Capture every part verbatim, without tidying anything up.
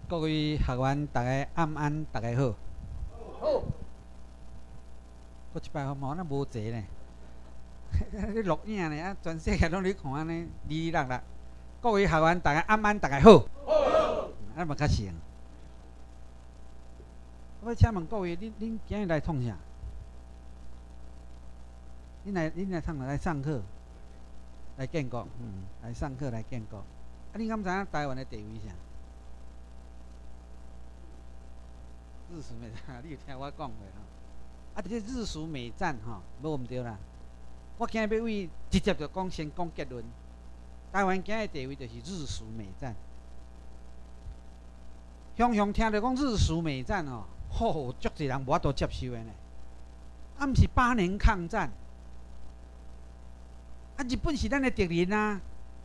各位学员，大家晚安，大家好。好。搁一摆好无，咱无坐呢。你录影呢，啊，全世界拢咧看安尼，哩哩啦啦。各位学员，大家晚安，大家好。好。安尼嘛较像。我要请问各位，恁恁今日来创啥？恁来恁来创来上课，来建国，嗯，来上课来建国。啊，恁敢知影台湾的地位啥？日属美战，你有听我讲过吼？啊，这日属美战吼，无毋对啦。我今日要为直接就讲，先讲结论。台湾今日的地位就是日属美战。常常听到讲日属美战吼，吼，足侪人无法度接受的呢。啊，毋是八年抗战，啊，日本是咱的敌人啊。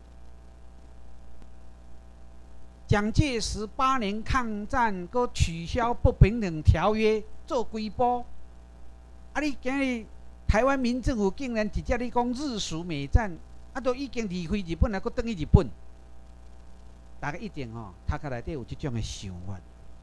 蒋介石八年抗战，搁取消不平等条约，做几步？啊！你今日台湾民政府竟然直接你讲日属美战，啊，都已经离开日本了，搁转去日本，大家一定吼，头壳内底有这种的想法。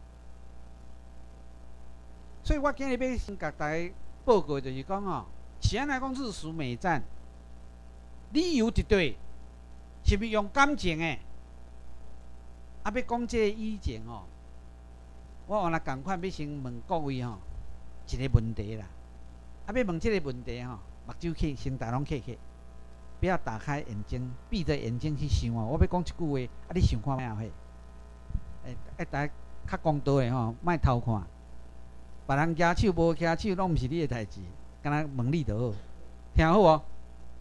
所以我今日要先甲大家报告，就是讲吼，是安来讲日属美战，理由一对，是毋是用感情的？啊，要讲这个以前吼，我原来共款要先问各位吼一个问题啦。啊，要问这个问题吼，目睭起，先大拢起起，不要打开眼睛，闭着眼睛去想哦。我要讲一句话，啊，你想看咩后迄？诶，诶，大家较公道的吼，莫偷看。别人举手无举手，拢毋是你的代志，敢若问你就好。听好无？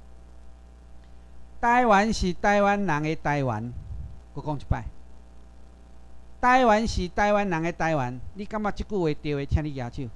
台湾是台湾人的台湾，我讲一摆。台湾是台湾人的台湾，你感觉即句话对的，请你举手。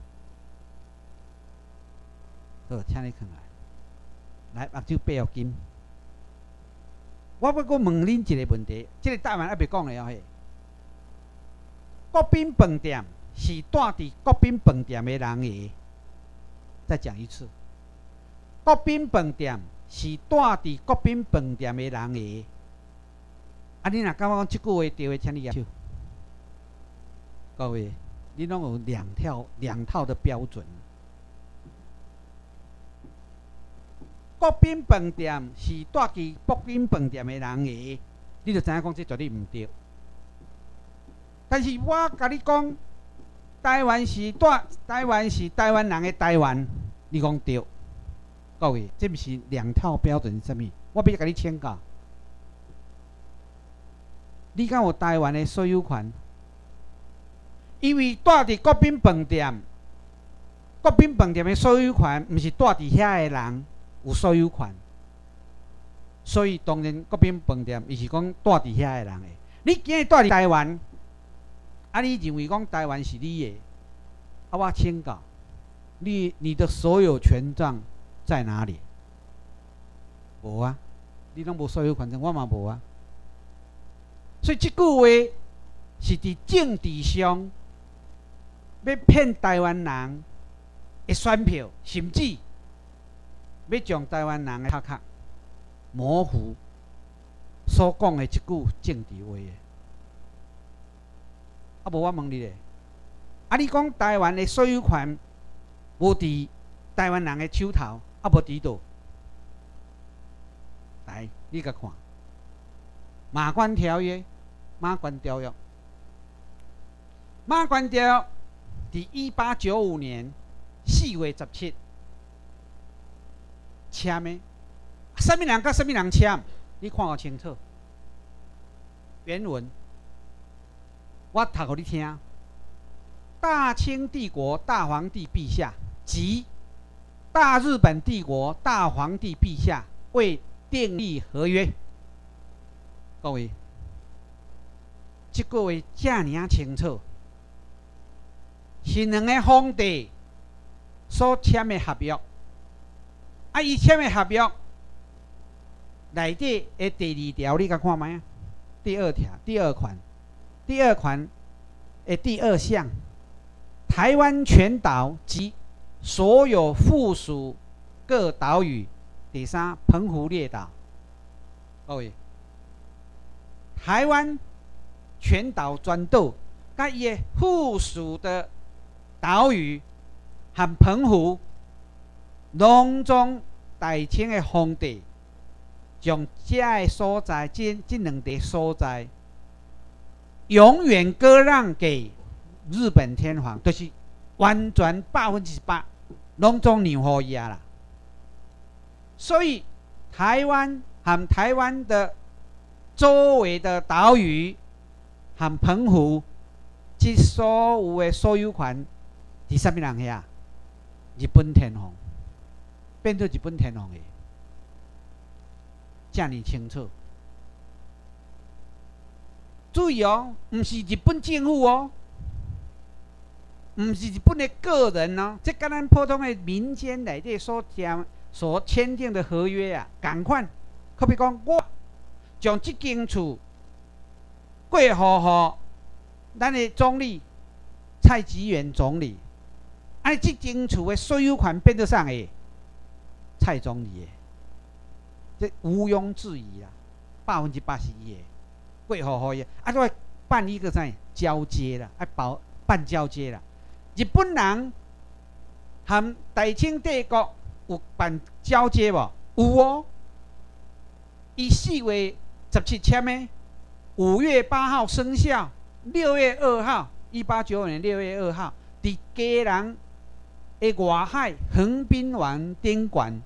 好，请你放来。来，目睭闭合金。我要搁问恁一个问题，即、这个答案还袂讲了嘿。国宾饭店是住伫国宾饭店的人的。再讲一次，国宾饭店是住伫国宾饭店的人的。啊，你若感觉讲即句话对的，请你举手。各位，你拢有两套两套的标准。国宾饭店是住伫国宾饭店的人的，你就知影讲这绝对毋对。但是我甲你讲，台湾是住台湾是台湾人的台湾，你讲对。各位，这毋是两套标准是啥物？我要甲你请教。你敢有台湾的所有权？因为住伫国宾饭店，国宾饭店的所有权，毋是住伫遐的人有所有权。所以当然国宾饭店，伊是讲住伫遐的人的。你今日住伫台湾，啊，你认为讲台湾是你的，啊，我请教你，你的所有权状在哪里？无啊，你拢无所有权证，我嘛无啊。所以这句话是伫政治上要骗台湾人的选票，甚至要将台湾人的头壳模糊所讲的一句政治话的。啊，无我问你咧，啊，你讲台湾的所有权无伫台湾人的手头，啊，无伫倒？来，你甲看《马关条约》。马关条约，马关条约伫一八九五年四月十七签的，什么人甲什么人签？你看互清楚。原文我读互你听。大清帝国大皇帝陛下及大日本帝国大皇帝陛下为订立合约。各位。这句话遮尔啊清楚，是两个皇帝所签的合约。啊，伊签的合约内底的第二条，你甲看卖啊？第二条、第二款、第二款的第二项，台湾全岛及所有附属各岛屿。第三，澎湖列岛。各位，台湾全岛全岛，甲伊的附属的岛屿和澎湖，拢总大清的皇帝，将这个所在，这这两个所在，永远割让给日本天皇，就是完全百分之百，拢总让互伊啊啦。所以台湾和台湾的周围的岛屿和澎湖，这所有的所有权，伫啥物人遐？日本天皇变做日本天皇的，这么清楚。注意哦，唔是日本政府哦，唔是日本的个人哦，这跟咱普通的民间内底所签所签订的合约啊，同款。可比讲，我将这间厝过户予咱的总理蔡吉元总理，安尼这间厝的所有权变做啥个？蔡总理的，这毋庸置疑啦，百分之八十一的。过户予伊，啊，都要办一个啥交接啦，啊，保办交接啦。日本人和大清帝国有办交接无？有哦。伊四月十七签的，五月八号生效，六月二号，一八九五年六月二号，伫家人的外海横滨湾宾馆，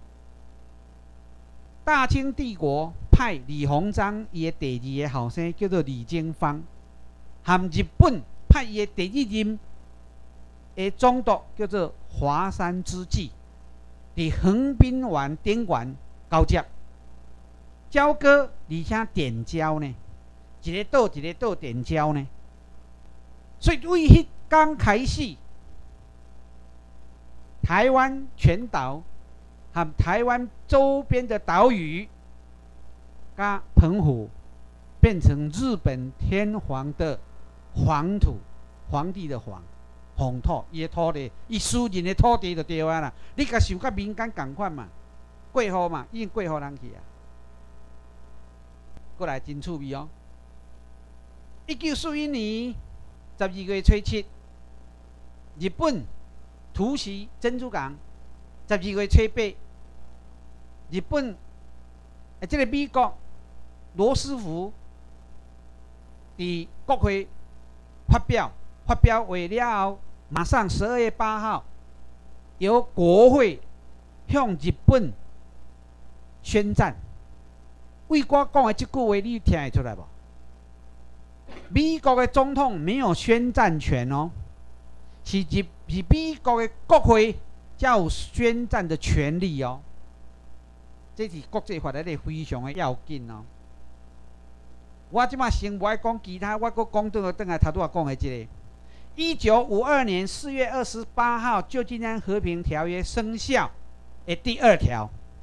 大清帝国派李鸿章伊的第二个后生叫做李经方，和日本派伊的第一任的总督叫做华山之际，伫横滨湾宾馆交接。交割，而且点交呢，一个岛一个岛点交呢，所以为迄刚开始，台湾全岛和台湾周边的岛屿，加澎湖，变成日本天皇的黄土，皇帝的皇，黄土，伊的土地，伊私人的土地就对啊啦。你甲想甲民间同款嘛，过户嘛，已经过户人去啊。过来真趣味哦！一九四一年十二月初七，日本突袭珍珠港；十二月初八，日本诶，这个美国罗斯福伫国会发表发表完了后，马上十二月八号由国会向日本宣战。为我讲的这句话，你听得出来不？美国的总统没有宣战权哦，是日是美国的国会才有宣战的权利哦。这是国际法里非常的要紧哦。我即马先不爱讲其他，我搁讲倒来倒来头拄仔讲的这个。一九五二年四月二十八号，旧金山和平条约生效的第二条。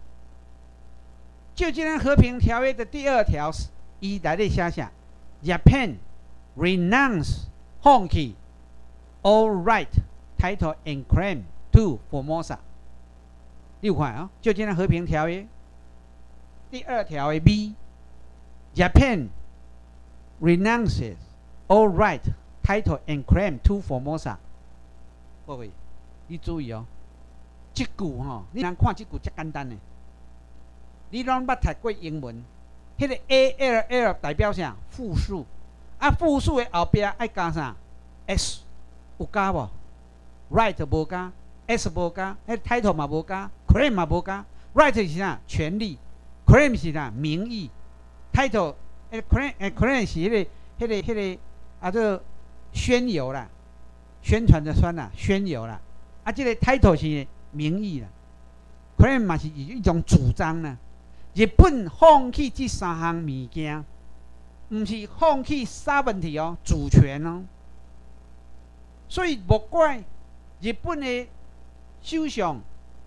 旧金山和平条约的第二条，伊内底写啥 ？Japan renounce 放弃 all right, title and claim to Formosa。你有看啊？旧金山和平条约第二条的 B，Japan renounces all right, title and claim to Formosa。各位，你注意哦，这句吼，你通看这句真简单的。你拢捌读过英文，迄、那个 A L L 代表啥？复数。啊，复数的后边爱加啥 ？S 有加无 ？Right 无加 ，S 无加，迄 title 嘛无加 ，claim 嘛无加。Right 是啥？权利 ，claim 是啥？名义 ，title 诶 claim 诶 claim 是迄、那个、迄、那个、迄、那个啊，这宣游啦，宣传的宣啦，宣游啦。啊，这个 title 是名义啦 ，claim 嘛是一种主张啦。日本放弃这三项物件，唔是放弃 sovereignty 哦，主权哦。所以莫怪日本的首相，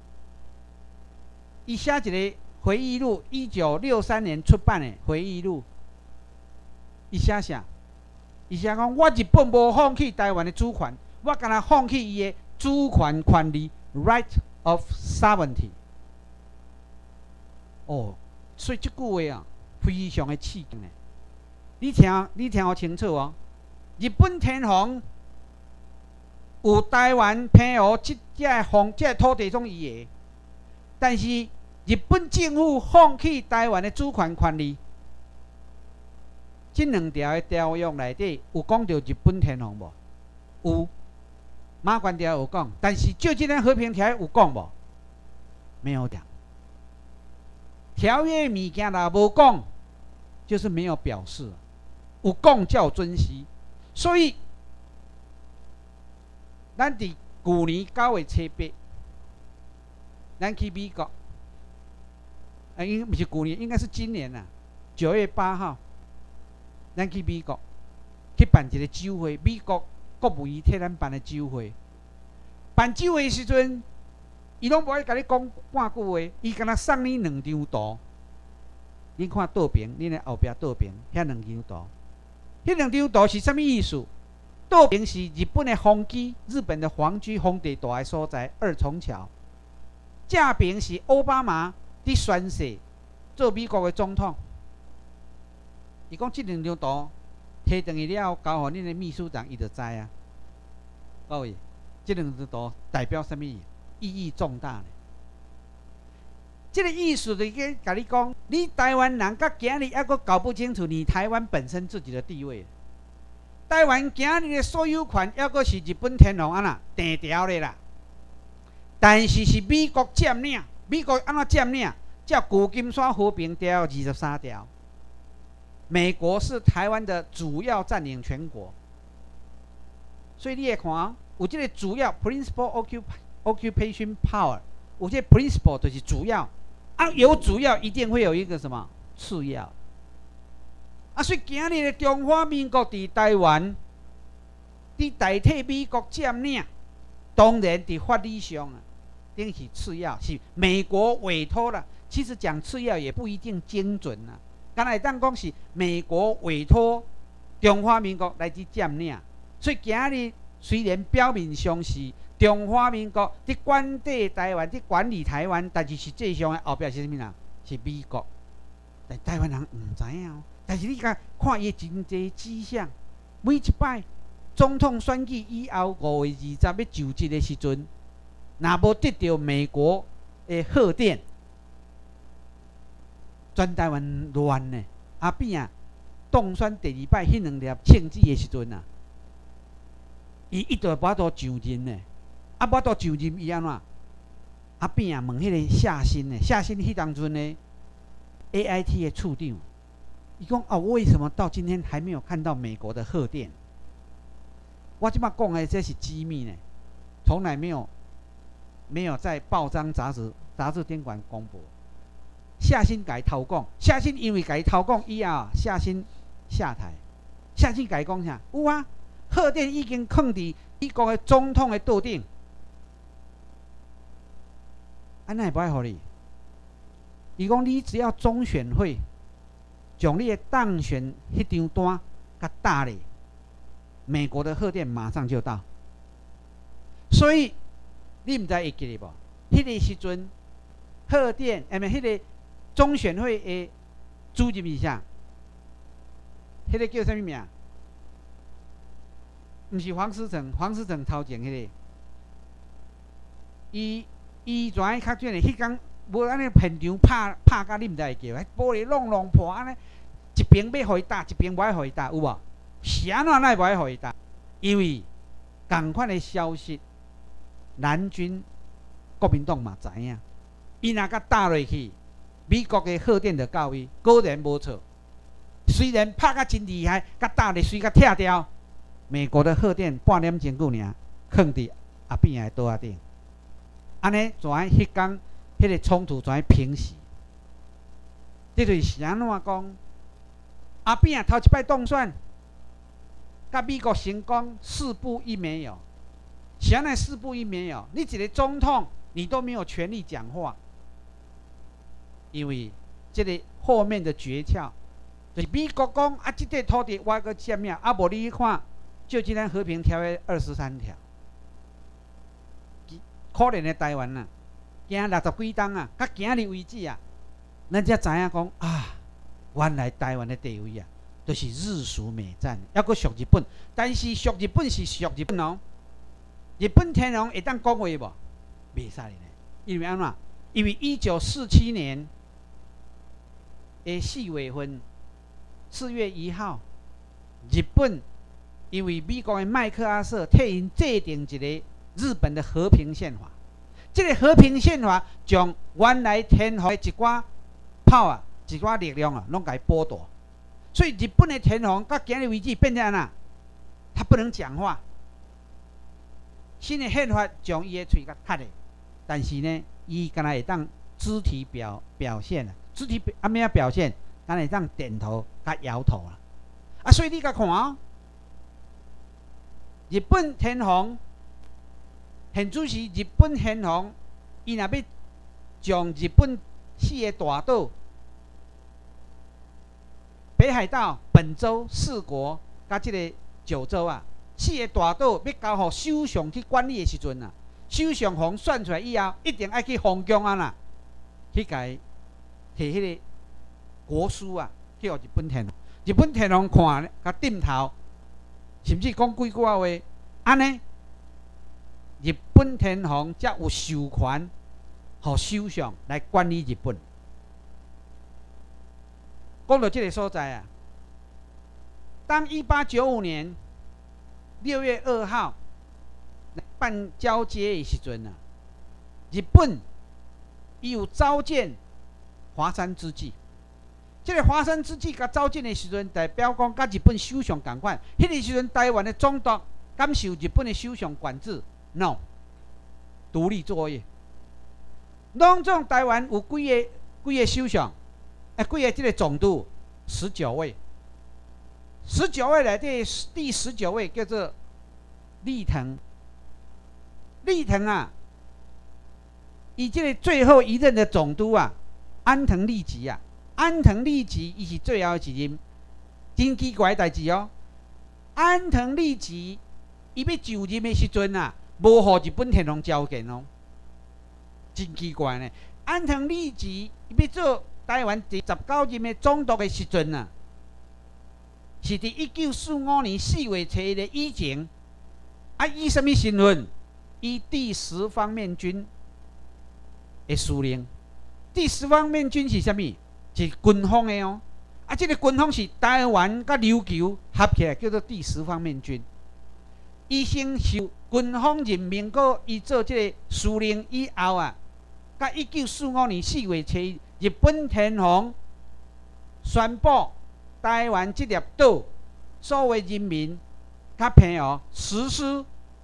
伊写一个回忆录，一九六三年出版的回忆录，伊写啥？伊写讲我日本无放弃台湾的主权，我敢若放弃伊的主权权利 （right of sovereignty）。哦，所以这句话啊，非常的刺激呢。 你听，你听好清楚哦。日本天皇有台湾澎湖这这方这土地种伊的，但是日本政府放弃台湾的主权权利。这两条的条约内底有讲到日本天皇无？有，马关条有讲，但是旧金山和平条约有讲无？没有讲。条约物件若无讲，就是没有表示。有讲才有准时，所以咱伫旧年九月初八，咱去美国，啊，应不是旧年，应该是今年啦，九月八号，咱去美国去办一个酒会，美国国务院替咱办的酒会。办酒会的时阵，伊拢无爱甲你讲半句话，伊敢若送你两张图。你看倒边，恁的后壁倒边，遐两张图。迄两张图是啥物意思？倒边是日本的皇居，日本的皇居皇帝大的所在二重桥。正边是奥巴马伫宣誓做美国的总统。伊讲即两张图摕转去了，交互恁的秘书长，伊就知啊。各位，即两张图代表啥物？意义重大呢。这个意思就是甲你讲，你台湾人到今日还阁搞不清楚你台湾本身自己的地位。台湾今日的所有权还阁是日本天皇安那定条的啦，但是是美国占领，美国安怎占领？叫旧金山和平条约二十三条，美国是台湾的主要占领权国，所以你会看哦，有这个主要 principal occupation power， 有这个 principal 就是主要。啊，有主要一定会有一个什么次要。啊，所以今日的中华民国伫台湾，伫代替美国占领，当然伫法理上啊，等是次要，是美国委托了。其实讲次要也不一定精准啊。刚才当讲是美国委托中华民国来去占领，所以今日虽然表面上是中华民国伫管制台湾，伫管理台湾，但是实际上的后壁是啥物人？是美国。但台湾人唔知影哦。但是你甲看伊真济迹象，每一摆总统选举以后五月二十要就职的时阵，若无得到美国的贺电，全台湾乱呢。后边啊，当选第二摆迄两粒枪支的时阵啊，伊一直无法度上任呢。啊，无到就任伊安怎？啊边啊问迄个夏新呢？夏新迄当阵呢 ，A I T 的处长，伊讲啊，为什么到今天还没有看到美国的贺电？我即摆讲的这是机密呢，从来没有没有在报章、杂志、杂志电管公布。夏新改偷讲，夏新因为改偷讲以后，夏新下台。夏新改讲啥？有啊，贺电已经放伫美国的总统的桌顶。安那会不爱互你？伊讲你只要中选会将你的当选迄张单甲打咧，美国的贺电马上就到。所以你毋知会记得无？迄个时阵贺电，哎，迄个中选会的主任是啥？迄个叫啥物名？毋是黄思成，黄思成头前迄个，伊。伊怎样较准嘞？迄天无安尼现场拍拍甲你毋知会叫，迄玻璃弄弄破安尼，一边要互伊打，一边无爱互伊打，有无？是安怎奈无爱互伊打？因为同款的消息，蓝军国民党嘛知影，伊若甲打落去，美国的贺电就到位，果然无错。虽然拍甲真厉害，甲打咧水甲拆掉，美国的贺电半点钟久尔，放伫后边的桌仔顶。安尼怎样？迄天迄个冲突怎样平息？这就是安怎讲？阿扁头一摆当选，甲美国成功四不一没有，现在四不一没有。你一个总统，你都没有权利讲话，因为这个后面的诀窍，就是美国讲啊，这块土地我个占领，啊无你看，就今天和平条约二十三条。可怜的台湾啊，行六十几冬啊，到今日为止啊，咱才知影讲啊，原来台湾的地位啊， 就是日属美战，还阁属日本。但是属日本是属日本哦，日本天皇会当讲话无？袂使呢，因为安怎？因为一九四七年的四月份，四月一号，日本因为美国的麦克阿瑟替因制定一个日本的和平宪法。这个和平宪法将原来天皇的一寡炮啊、一寡力量啊，拢给剥夺。所以日本的天皇到今日为止变成安怎？他不能讲话。新的宪法将伊的嘴甲割的，但是呢，伊敢若会当肢体表表现啊，肢体安怎表现？敢会当点头甲摇头啊。啊，所以你甲看哦，日本天皇。现主是日本天皇，伊若要将日本四个大岛、北海道、本州四国，甲即个九州啊，四个大岛要交互首相去管理的时阵啊，首相皇选出来以后，一定爱去皇宫啊啦，去甲伊摕迄个国书啊，去互日本天皇。日本天皇看，甲点头，甚至讲几句话，安尼。日本天皇才有授权，予首相来管理日本。讲到这个所在啊，当一八九五年六月二号办交接的时阵啊，日本伊有召见华山之际。这个华山之际甲召见的时阵，代表讲甲日本首相同款。迄个时阵，台湾的总督感受日本的首相管制。no， 独立作业。拢总台湾有几个几个首相，啊，几个这个总督，十九位。十九位内底第十九位叫做立藤。立藤啊，伊这个最后一任的总督啊，安藤利吉啊，安藤利吉伊是最后一任，真奇怪的代志哦。安藤利吉伊要就任的时阵啊。无互日本天皇召见哦，真奇怪呢。安藤利吉要做台湾第十九任的总督的时阵啊，是伫一九四五年四月初一的以前。啊，以什么身份？以第十方面军的司令。第十方面军是啥物？是军方的哦。啊，这个军方是台湾甲琉球合起来，叫做第十方面军。伊先受军方任命过，伊做这个司令以后啊，到一九四五年四月初一，日本天皇宣布台湾这粒岛所有人民甲朋友实施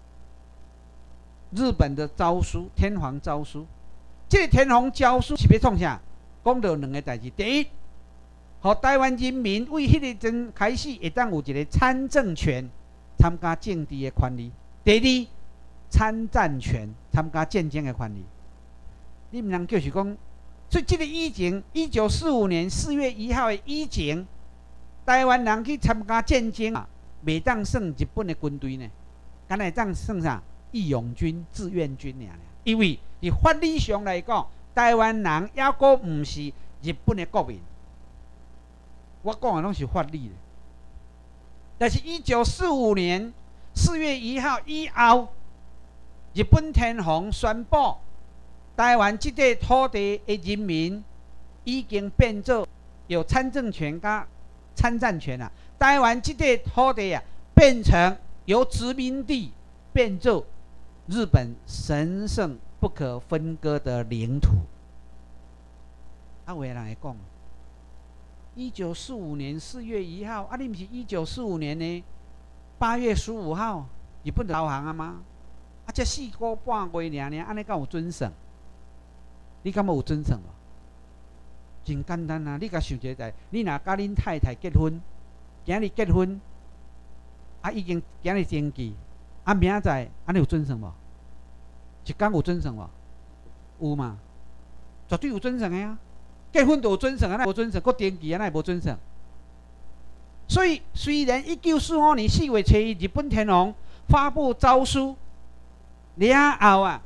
日本的诏书，天皇诏书。这个天皇诏书是要创啥？讲到两个代志。第一，互台湾人民为迄个阵开始会当有一个参政权。参加政治的权利。第二，参战权，参加战争的权利。你毋通就是讲，所以这个以前，一九四五年四月一号的以前，台湾人去参加战争啊，袂当算日本的军队呢，敢会当算啥？义勇军、志愿军尔。因为伫法理上来讲，台湾人抑阁毋是日本的国民。我讲的拢是法理的。但是，一九四五年四月一号以后，日本天皇宣布，台湾这块土地的人民已经变做有参政权加参战权了。台湾这块土地啊，变成由殖民地变做日本神圣不可分割的领土。啊，有的人会讲。一九四五年四月一号，啊，你不是一九四五年呢？八月十五号，日本就投降啊吗？啊，这四个半月尔尔，安尼敢有准绳？你敢有准绳无？真简单啊！你甲想一下，你若甲恁太太结婚，今日结婚，啊，已经今日登记，啊，明仔安尼有准绳无？一天有准绳无？有嘛？绝对有准绳的啊！结婚就有准绳啊，那无准绳，搁登记啊，那无准绳。所以，虽然一九四五年四月初一，日本天皇发布诏书，了后啊，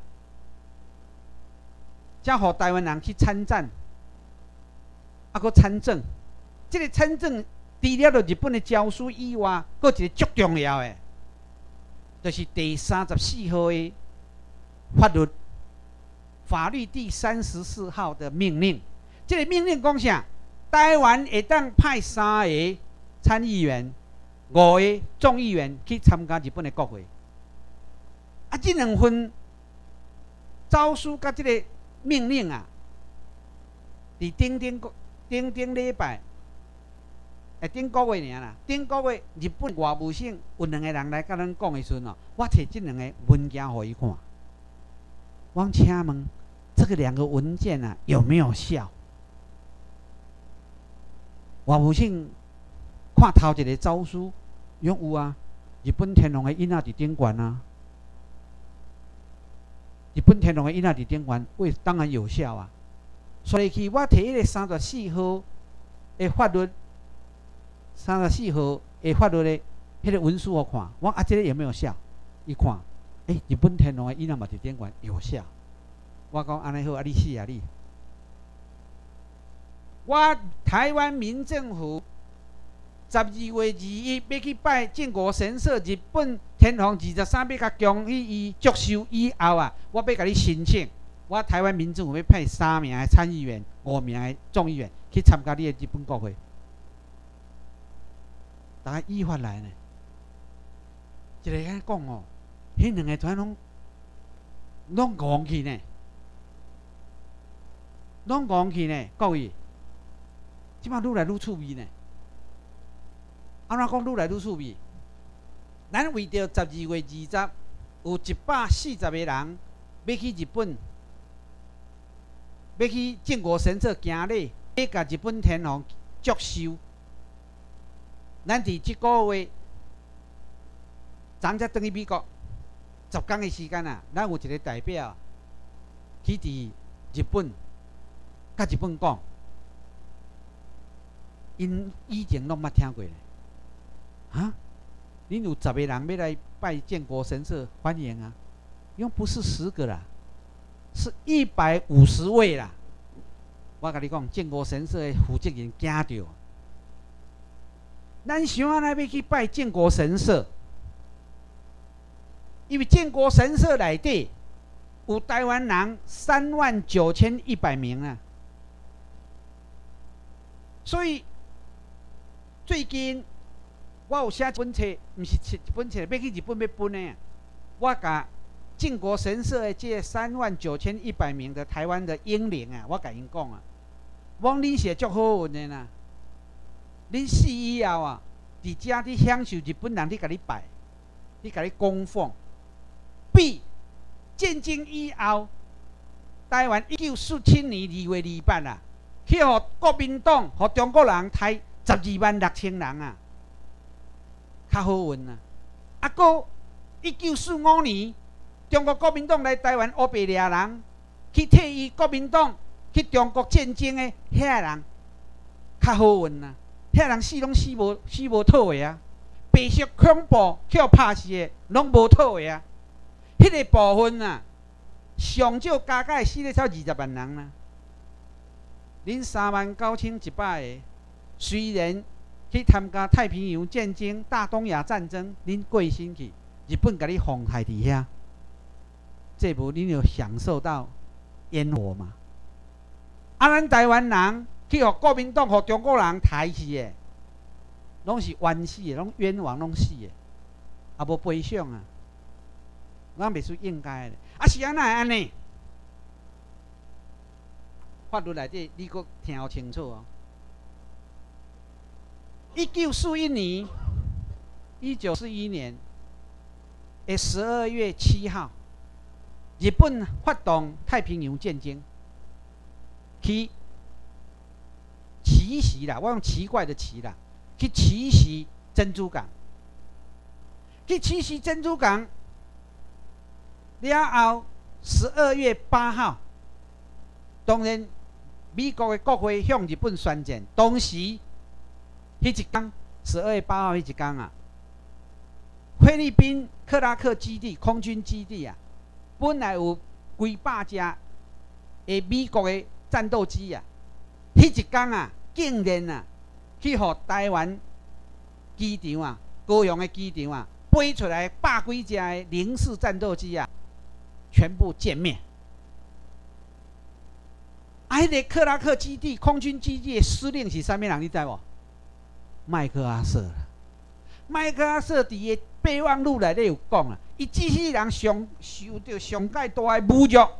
才互台湾人去参战，啊，搁参政。这个参政除了了日本的诏书以外，佫一个足重要的，就是第三十四号的法律法律第三十四号的命令。这个命令讲啥？台湾会当派三个参议员、五个众议员去参加日本的国会。啊，这两份诏书甲这个命令啊，伫顶顶顶顶礼拜，诶，顶个月尔啦，顶个月日本外务省有两个人来甲咱讲的时阵哦，我摕这两个文件互伊看，我请问这个两个文件啊有没有效？外务省看头一个诏书，讲有啊，日本天皇的囡仔伫顶悬啊，日本天皇的囡仔伫顶悬，为当然有效啊。所以去我摕迄个三十四号的法律，三十四号的法律的迄个文书我看，我啊这个有没有效？一看，诶、欸，日本天皇的囡仔嘛伫顶悬有效。我讲安尼好，啊你死啊你！我台湾民政府十二月二一要去拜靖国神社，日本天皇二十三要甲恭喜伊祝寿以后啊，我要甲你申請，我台湾民政府要派三名的参議員、五名的眾議員去參加你的日本國會，大家依法來呢？一個人講哦，迄兩個團攏攏戇去呢，攏戇去呢，各位。即馬愈來愈趣味呢，安怎講愈來愈趣味？咱為着十二月二十，有一百四十個人要去日本，要去靖國神社行禮，要甲日本天皇祝壽。咱伫即個月，昨才轉去美國，十天的時間啊，咱有一個代表去佇日本，甲日本講。因以前拢捌听过咧，啊！恁有十个人要来拜建国神社，欢迎啊！因为不是十个啦，是一百五十位啦。我甲你讲，建国神社的负责人惊着，咱想安尼要去拜建国神社，因为建国神社内底有台湾人三万九千一百名啊，所以。最近我有写一本册，毋是一本册，要去日本要分的。我甲靖国神社的这三万九千一百名的台湾的英灵啊，我甲因讲啊，我讲恁是足好运的啦。恁死以后啊，伫遮你享受日本人伫甲你拜，伫甲你供奉，比战争以后，台湾一九四七年二月二八啊，去互国民党、互中国人杀十二万六千人啊，较好运啊！啊，搁一九四五年，中国国民党来台湾乌白掠人，去替伊国民党去中国战争的遐人，较好运啊！遐人死拢死无死无讨的啊！白色恐怖去互拍死的，拢无讨的啊！迄、那个部分啊，上少加起来死了超二十万人啊！恁三万九千一百个。虽然去参加太平洋战争、大东亚战争，恁过身去，日本甲你妨害伫遐，这无恁有享受到烟火吗？啊，咱台湾人去互国民党、互中国人杀死的，拢是冤死的，拢冤枉，拢死的，也无悲伤啊，咱袂是应该的。啊，是安那会安尼？法律内底你搁听好清楚哦。一九四一年，一九四一年的十二月七号，日本发动太平洋战争，去奇袭啦，我用奇怪的奇啦，去奇袭珍珠港，去奇袭珍珠港了后，十二月八号，当然美国的国会向日本宣战，当时。迄一天，十二月八号迄一天啊，菲律宾克拉克基地空军基地啊，本来有几百架的美国的战斗机啊，迄一天啊，竟然啊，去互台湾机场啊，高雄的机场啊，飞出来百几架的零式战斗机啊，全部歼灭。啊，迄个克拉克基地空军基地的司令是啥物人？你知无？麦克阿瑟。麦克阿瑟伫个备忘录内底有讲啊，伊这些人上受到上界大的侮辱，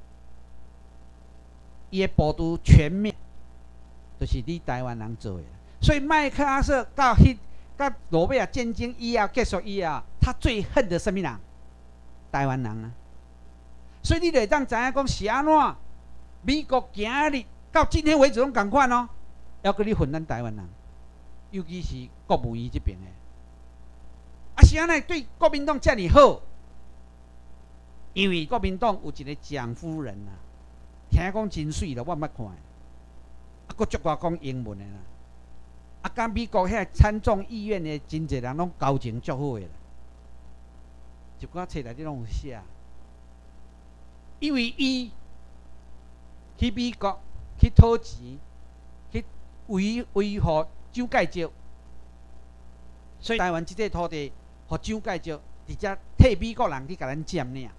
伊的部队全灭，就是你台湾人做的。所以麦克阿瑟到迄到诺贝尔战争以后结束以后，他最恨的什么人？台湾人啊！所以你就当知影讲是安怎？美国今日到今天为止拢共款哦，要搁你混咱台湾人，尤其是国务院这边的。啊，是安尼对国民党遮尔好，因为国民党有一个蒋夫人啊，听讲真水啦，我捌看的，啊，搁足爱讲英文的啦。啊，甲美国遐参众议院的真侪人拢交情足好的啦，一寡册内底拢有写，因为伊去美国去讨钱，去维维护蒋介石，所以台湾这块土地，互蒋介石直接替美国人去甲咱占领。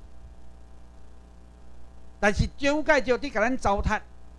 但是蒋介石伫甲咱糟蹋，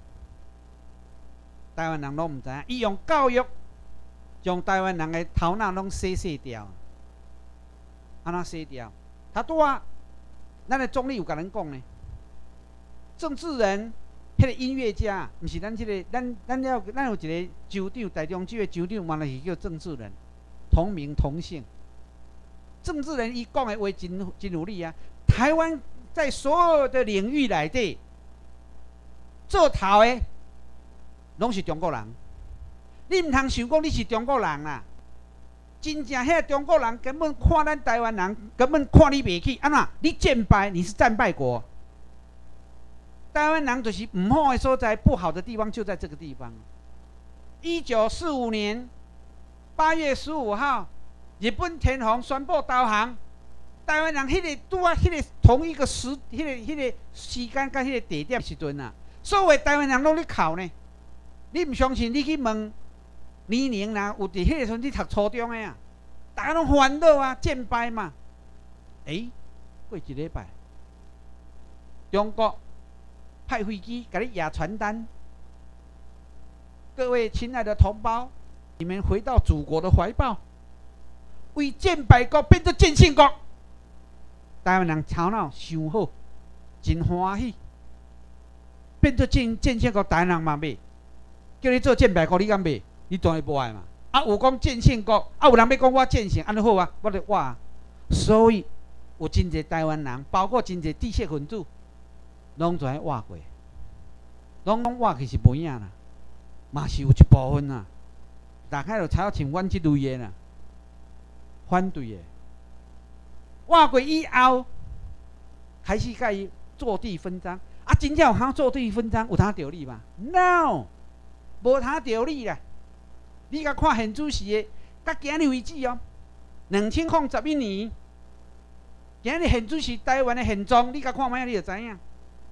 台湾人拢毋知影，伊用教育将台湾人的头脑拢洗洗掉，安怎洗掉？他拄啊，咱的总理有甲咱讲呢，政治人。迄个音乐家，毋是咱即、这个，咱咱要咱有一个州长，台中州的州长，原来是叫郑志仁，同名同姓。郑志仁伊讲的话真真有理啊！台湾在所有的领域内底，做头的拢是中国人。你毋通想讲你是中国人啦，真正遐中国人根本看咱台湾人，根本看你袂起。安怎？你战败，你是战败国。台湾人就是唔好的所在，不好的地方就在这个地方。一九四五年八月十五号，日本天皇宣布投降。台湾人迄个拄啊，迄个同一个时，迄、那个迄、那个时间甲迄个地点时阵啊，所有台湾人拢咧哭呢。你唔相信？你去问年龄啦，有伫迄个时阵你读初中的啊，大家拢烦恼啊，战败嘛。诶、欸，过一礼拜，中国。派飞机给你压传单，各位亲爱的同胞，你们回到祖国的怀抱，为战败国变做战胜国。台湾人头脑想好，真欢喜，变做战战胜国，台湾人嘛袂，叫你做战败国，你敢袂？你当然不爱嘛。啊，有讲战胜国，啊，有人要讲我战胜，安尼好啊，我就我啊。所以有真侪台湾人，包括真侪知识分子。拢全挖过，拢拢挖去是无影啦，嘛是有一部分啊，大概就才要像阮即类的啦，反对的。挖过以后，开始甲伊坐地分赃，啊，真正有通坐地分赃，有通着理嘛 ？No， 无通着理啦。你甲看现主席的，甲今日为止哦，两千零十一年，今日现主席台湾的现状，你甲看卖，你就知影。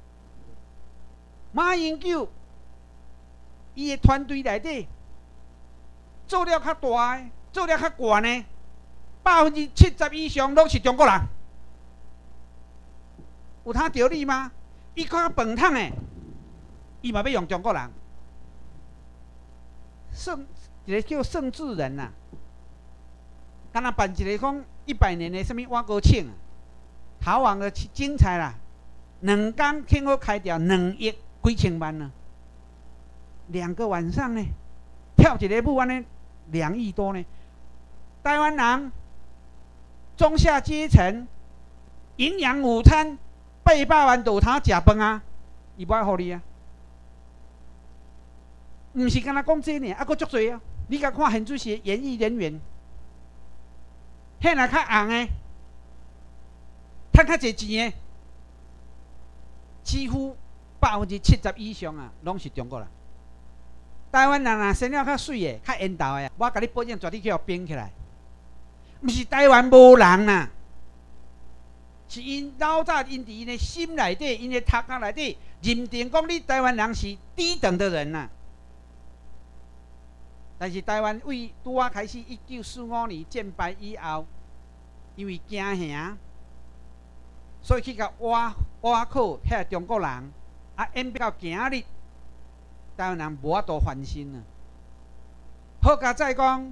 马英九，伊的团队内底做了较大的，做了较悬的，百分之七十以上拢是中国人，有通道理吗？伊较饭桶的，伊嘛要用中国人。盛一个叫盛智仁呐、啊，敢若办一个讲一百年的什么挖沟庆啊，逃亡的精彩啦，两天听好开掉两亿。几千万呢？两个晚上呢，跳一个舞安尼两亿多呢。台湾人中下阶层营养午餐八百万都有通食饭啊，伊无爱互你啊。毋是敢若讲这呢，还佫足多啊！你甲看现主席演艺人员，遐若较红的，趁较侪钱的，几乎。百分之七十以上啊，拢是中国人。台湾人啊，生了较水的、较缘投的，我甲你保证，绝对去互编起来。毋是台湾无人呐、啊，是因老早因伫因的心内底，因的头壳内底认定讲你台湾人是低等的人呐、啊。 但是台湾为拄啊开始一九四五年战败以后，因为惊吓，所以去甲挖挖苦遐中国人，啊演变到今日，台湾人无法度翻身啊。好甲再讲，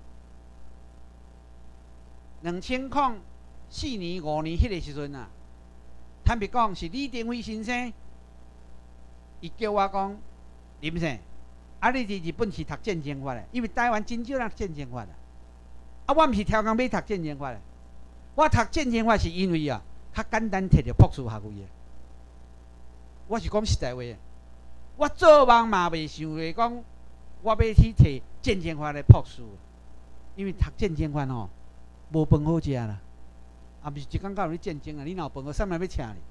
两千零四年、五年迄个时阵啊，坦白讲是李登辉先生，伊叫我讲林先生。啊！你伫日本是读战争法的，因为台湾真少人战争法的。啊，我毋是超工要读战争法的，我读战争法是因为啊，较简单摕到博士学位的。我是讲实在话，我做梦嘛袂想过讲，我要去摕战争法的博士，因为读战争法吼，无饭好食啦。啊，毋是一工到有咧战争啊，你若有饭好，啥物要请你？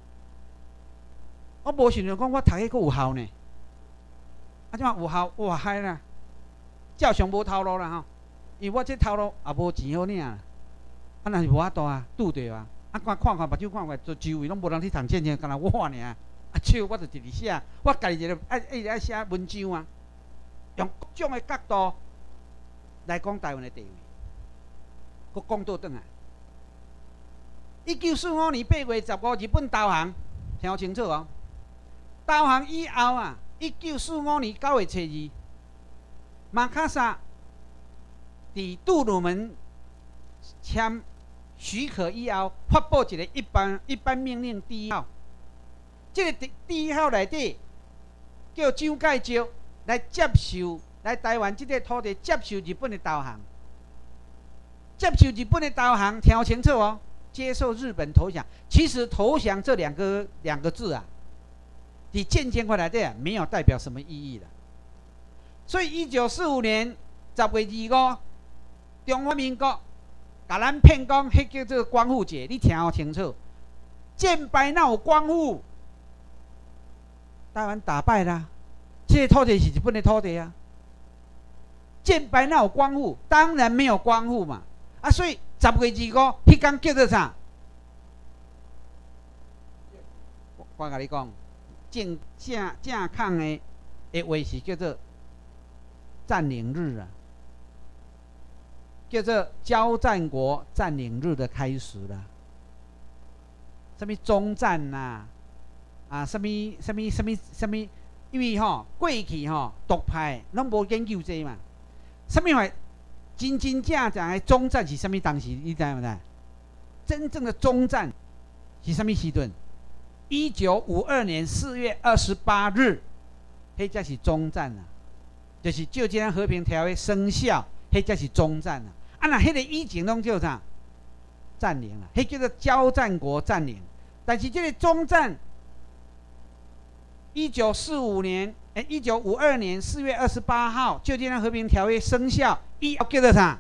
我无想到讲我读迄个有效呢。啊，即马有效，哇嗨啦！照常无头路啦吼，因为我这头路也无钱好领啦。啊，若是无法度啊，拄着啊。啊，看看看，目睭看看，就周围拢无人去谈战争，干那我尔。啊，手我就直直写，我家己一个爱一直爱写文章啊，用各种的角度来讲台湾的地位。佮讲倒转来，一九四五年八月十五，日本投降，听清楚哦。投降以后啊。一九四五年九月初二，马卡萨伫杜鲁门签许可以后，发布一个一般一般命令第一号。这个第一号内底叫蒋介石来接受来台湾这块土地接受日本的投降，接受日本的投降，听清楚哦，接受日本投降。其实投降这两个两个字啊。你渐渐过来的没有代表什么意义了，所以一九四五年十月二五，中华民国甲咱骗讲，迄叫做光复节，你听好清楚。战败哪有光复？台湾打败啦，这个土地是日本的土地啊。战败哪有光复？当然没有光复嘛。啊，所以十月二五，迄天叫做啥？我我甲你讲。正正正抗的的话是叫做占领日啊，叫做交战国占领日的开始了。什么中战呐、啊，啊，什么什么什么什么，因为吼过去吼独派拢无研究这嘛，什么话真真正正的中战是什么东西？你知唔知？真正的中战是什么时阵？一九五二年四月二十八日，迄才是终战啊，就是旧金山和平条约生效，迄才是终战啊。啊，那迄个以前拢叫啥？占领啊，迄叫做交战国占领。但是这个终战，一九四五年，诶，一九五二年四月二十八号，旧金山和平条约生效，以后叫做啥？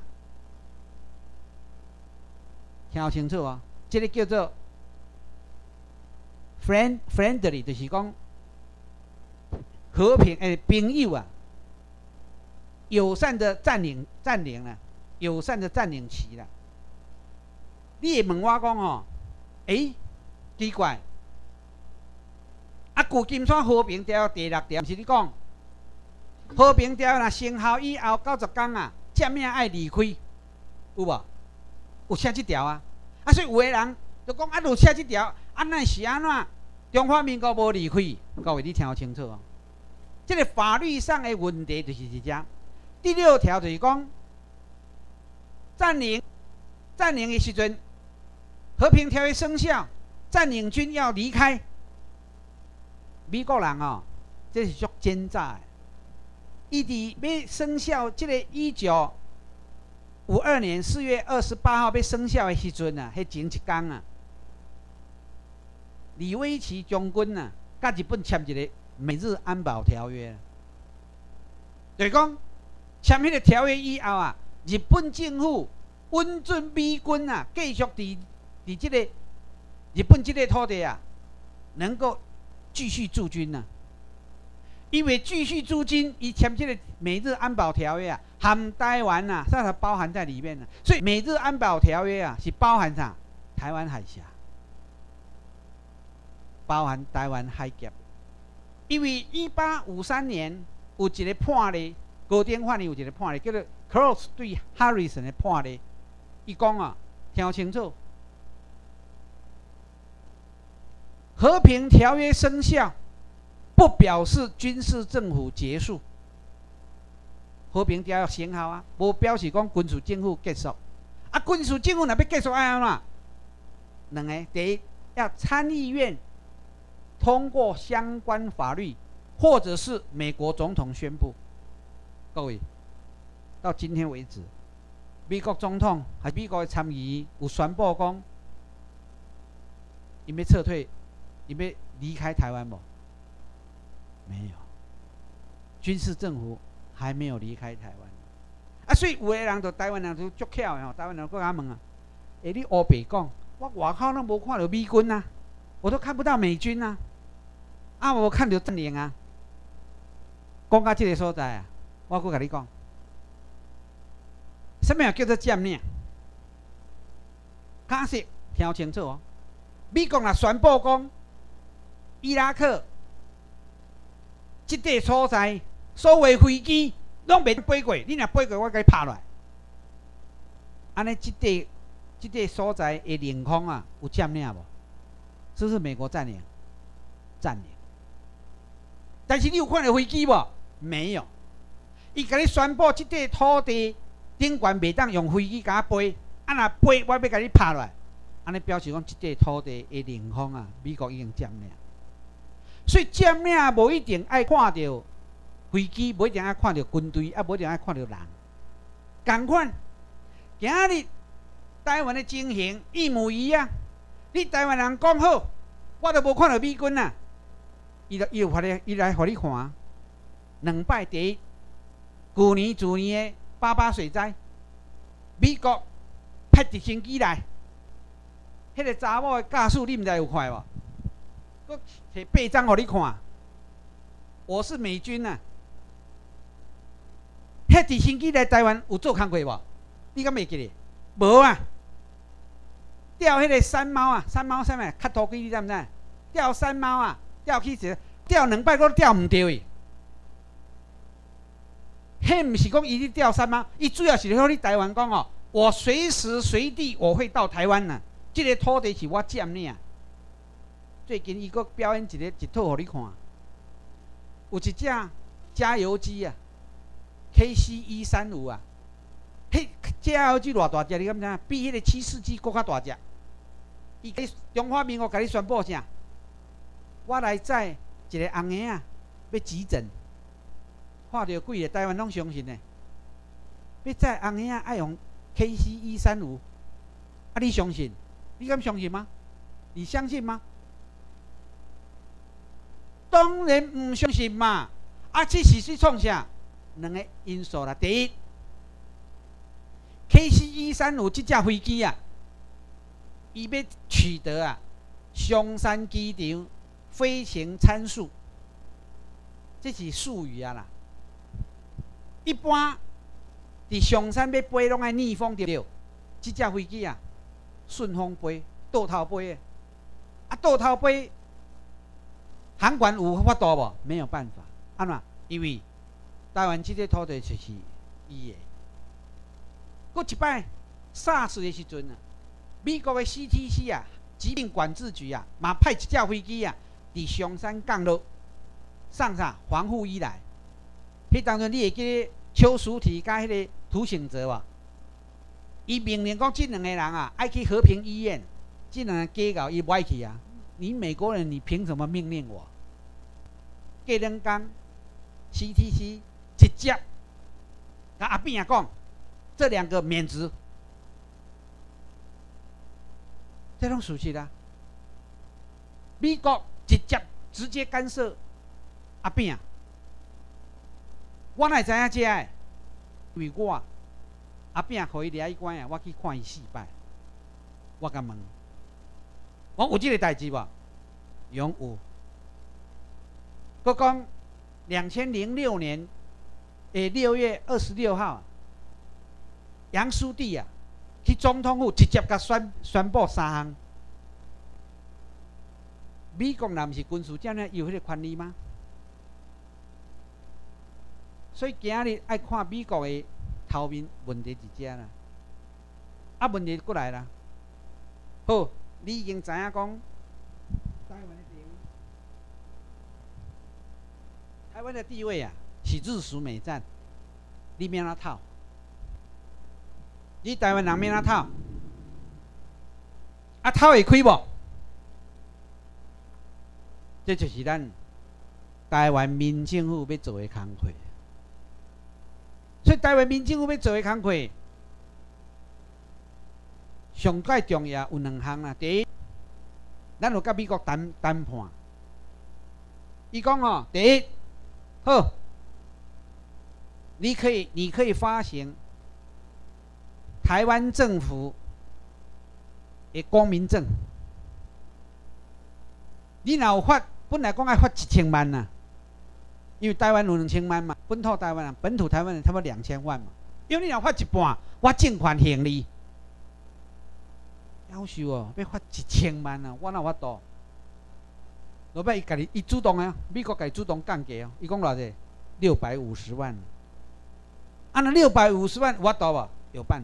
听好清楚哦，这个叫做。friend friendly 就是讲和平诶，朋友啊，友善的占领占领啦，友善的占领期啦。你会问我讲哦，诶、欸，奇怪，啊，旧金山和平条约第六条，是你讲和平条约若生效以后九十天啊，占领爱离开，有无？有写这条啊？啊，所以有个人就讲啊，有写这条。啊，那是安怎？中华民国无离开，各位你听清楚哦。这个法律上的问题就是这只。第六条就是讲，占领占领的时阵，和平条约生效，占领军要离开。美国人哦，这是足奸诈的。伊伫要生效，这个一九五二年四月二十八号要生效的时阵啊，迄前一天啊。李威奇将军啊，甲日本签一个美日安保条约，就是讲签迄个条约以后啊，日本政府允准美军啊继续伫伫这个日本这个土地啊，能够继续驻军啊。因为继续驻军，伊签这个美日安保条约啊，含台湾啊，啥它包含在里面了。所以美日安保条约啊，是包含啥？台湾海峡。包含台湾海峡，因为一八五三年有一个判例， 高等法院有一个判例，叫做 Cross 对 Harrison 的判例。伊讲啊，听清楚，和平条约生效，不表示军事政府结束。和平条约生效啊，无表示讲军事政府结束。啊，军事政府若要结束爱安怎？两个，第一，要参议院通过相关法律，或者是美国总统宣布。各位，到今天为止，美国总统还美国的参议员有宣布讲，伊要撤退，伊要离开台湾无？没有，军事政府还没有离开台湾。啊，所以有的人就台湾人就足巧的吼，台湾人搁甲问啊，诶，你乌白讲，我外口拢无看到美军啊，我都看不到美军啊，啊，我看到占领啊。讲到这个所在啊，我搁甲你讲，什么叫做占领？假设听清楚哦，美国若宣布讲，伊拉克这个所在所有飞机拢袂飞过，你若飞过，我甲你拍落来。安尼，这个这个所在的领空啊，有占领无？是不是美国占领？占领。但是你有看到飞机无？没有。伊甲你宣布，这块土地顶悬袂当用飞机甲飞，啊若飞，我要甲你拍落来。安尼表示讲，这块土地的领空啊，美国已经占领。所以占领无一定爱看到飞机，无一定爱看到军队，啊，无一定爱看到人。同款，今日台湾的情形一模一样。你台湾人讲好，我都无看到美军啊，伊就伊就发咧，伊来互你看。两摆第一，去年自年的八八水灾，美国派直升机来，迄、那个查某的驾驶你毋知有看无？佫摕八张互你看，我是美军啊！迄直升机来台湾有做工过无？你敢袂记得？无啊！钓迄个山猫啊，山猫啥物？卡土机你知毋知？钓山猫啊，钓去时钓两摆，佫钓毋着伊。迄毋是讲伊咧钓山猫，伊主要是向你台湾讲哦，我随时随地我会到台湾呐，这个土地是我占领。最近伊佫表演一个一套互你看，有一只加油机啊 ，K C 一三五啊，迄加油机偌大只，你敢知？比迄个七四机佫较大只。伊中华民国甲你宣布啥？我来载一个红婴仔要急诊。看到几个台湾拢相信呢，要载红婴仔爱用 K C 一三五，啊，你相信？你敢相信吗？你相信吗？当然唔相信嘛！啊，这是去创啥？两个因素啦。第一 ，K C 一三五这架飞机啊，伊要取得啊松山机场飞行参数，这是术语啊啦。一般伫上山要飞，拢爱逆风对了。这架飞机啊，顺风飞，倒头飞的。啊，倒头飞，航管有法度无？没有办法。安怎？因为台湾这个土地就是伊的。过一摆 SARS 的时阵啊，美国的 C T C 啊，疾病管制局啊，嘛派一架飞机啊，伫上山降落，送啥防护衣来。迄当阵你会记得邱淑媞甲迄个涂省哲无？伊命令讲，这两个人啊，爱去和平医院。这两个假搞伊不爱去啊！你美国人，你凭什么命令我？过两天 ，C T C 直接甲阿扁讲，这两个免职，这种事实啦。美国直接直接干涉阿扁。我哪会知影这个？因为我阿扁互伊抓去关啊，我去看伊四摆。我甲问，我有这个代志无？用有。佮讲两千零六年诶六月二十六号，杨书记啊，去总统府直接甲宣宣布三项。美国若毋是军事占领，有迄个权利吗？ 所以今日爱看美国的头面问题是这啦。啊，问题过来啦。好，你已经知影讲台湾的地位，台湾的地位啊，是日属美战，你免哪套？你台湾人免哪套？啊，套会开无？这就是咱台湾民政府要做的工作。所以台湾民政府要做的工作，上界重要有两项啦。第一，咱有甲美国谈谈判。伊讲哦，第一，好，你可以你可以发行台湾政府的光明证。你若有发，本来讲要发一千万呐、啊，因为台湾有两千万嘛，本土台湾人、本土台湾人差不多两千万嘛。因为你若发一半，我赠款还你。夭寿哦，要发一千万啊，我哪有法度？老板伊家己伊主动啊，美国家己主动降价哦，伊讲偌济？六百五十万。啊，那六百五十万有法度无？有办法。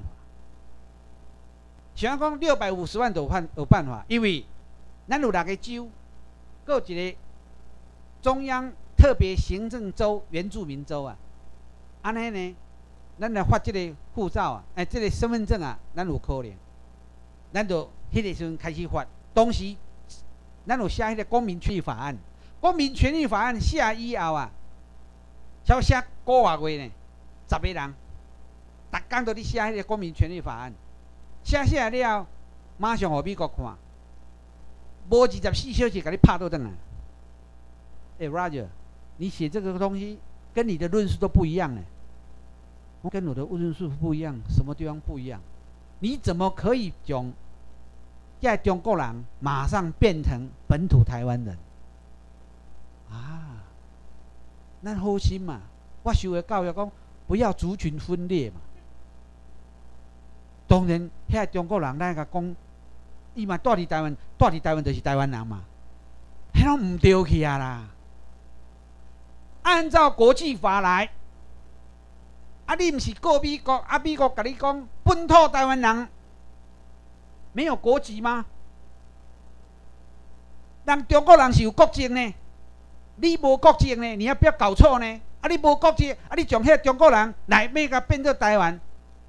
想讲六百五十万有办有办法，因为咱有六个州。各一个中央特别行政州原住民州啊，安尼呢，咱来发这个护照啊，哎，这个身份证啊，咱有可能，咱就迄个时阵开始发。当时咱有写迄个公民权利法案，公民权利法案写以后啊，才写个外月呢，十个人，逐工都咧写迄个公民权利法案，写写了，马上互美国看。无二十四小时，给你拍倒转来。哎 ，Roger， 你写这个东西跟你的论述都不一样呢。我跟我的论述不一样，什么地方不一样？你怎么可以将在中国人马上变成本土台湾人？啊，咱好心嘛，我受的教育讲不要族群分裂嘛。当然，遐中国人咱甲讲。伊嘛住伫台湾，住伫台湾就是台湾人嘛，迄拢唔对去啊啦！按照国际法来，啊，你唔是告美国，啊，美国甲你讲本土台湾人没有国籍吗？人中国人是有国籍呢，你无国籍呢，你要不要搞错呢？啊，你无国籍，啊，你将遐中国人来要甲变做台湾？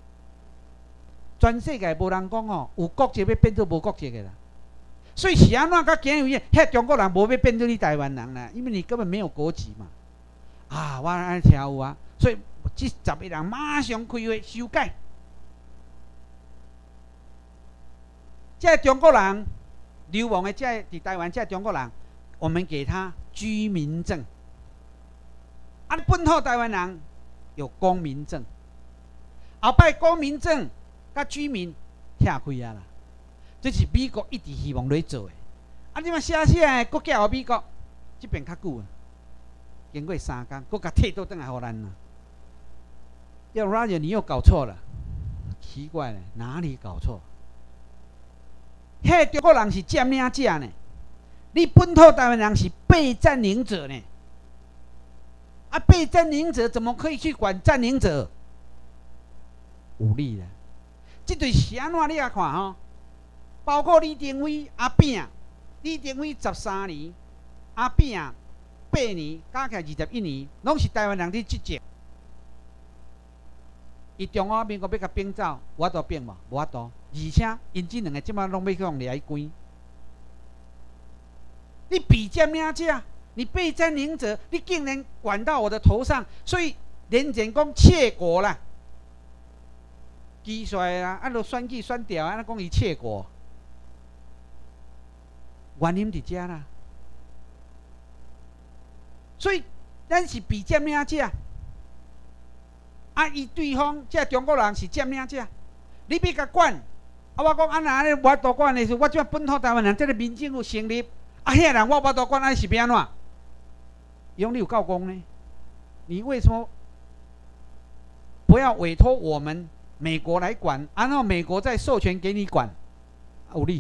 全世界无人讲哦，有国籍要变做无国籍的啦。所以是安怎？甲今日遐中国人无要变做你台湾人啦，因为你根本没有国籍嘛。啊，我安听有啊，所以这十个人马上开会修改。这中国人流亡的这伫台湾这中国人，我们给他居民证。啊，本土台湾人有公民证，后摆公民证。甲居民拆开啊啦，这是美国一直希望来做的。啊，你嘛写写的，搁寄互美国，这边较久啊，经过三工，搁甲退倒转来互咱啦。要 Roger， 你又搞错了，奇怪了，哪里搞错？迄中国人是占领者呢，你本土台湾人是被占领者呢。啊，被占领者怎么可以去管占领者？武力了。这就是安怎你来看吼，包括李登辉、阿扁，李登辉十三年，阿扁八年，加起来二十一年，拢是台湾人伫执政。伊中华民国要甲并走，有法度并无？无法度。而且因这两个即摆拢要去互掠关。你比占领者，你被占领者，你竟然管到我的头上，所以连前讲窃国啦。奇怪啦，啊，著选举选掉，安尼讲伊窃国，原因伫遮啦。所以咱是被占领者，啊，伊对方即中国人是占领者，你要甲管，啊，我讲安那安尼无法度管的时候，我即本土台湾人，即个民政府成立，啊，遐人我无法度管，安尼是要安怎？伊讲你有够讲呢？你为什么不要委托我们？美国来管，然后美国再授权给你管，有理。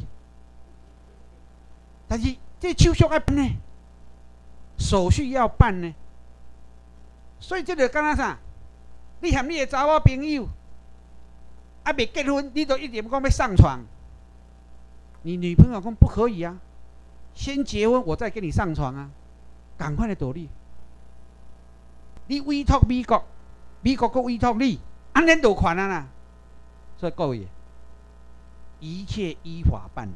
但是这手续要办呢，手续要办呢， 所以这就敢若啥？你和你的查某朋友还没结婚，你都一直讲要上床，你女朋友讲不可以啊，先结婚我再跟你上床啊，赶快来躲你。你委托美国，美国搁委托你，安尼就款啊啦。所以各位，一切依法办理。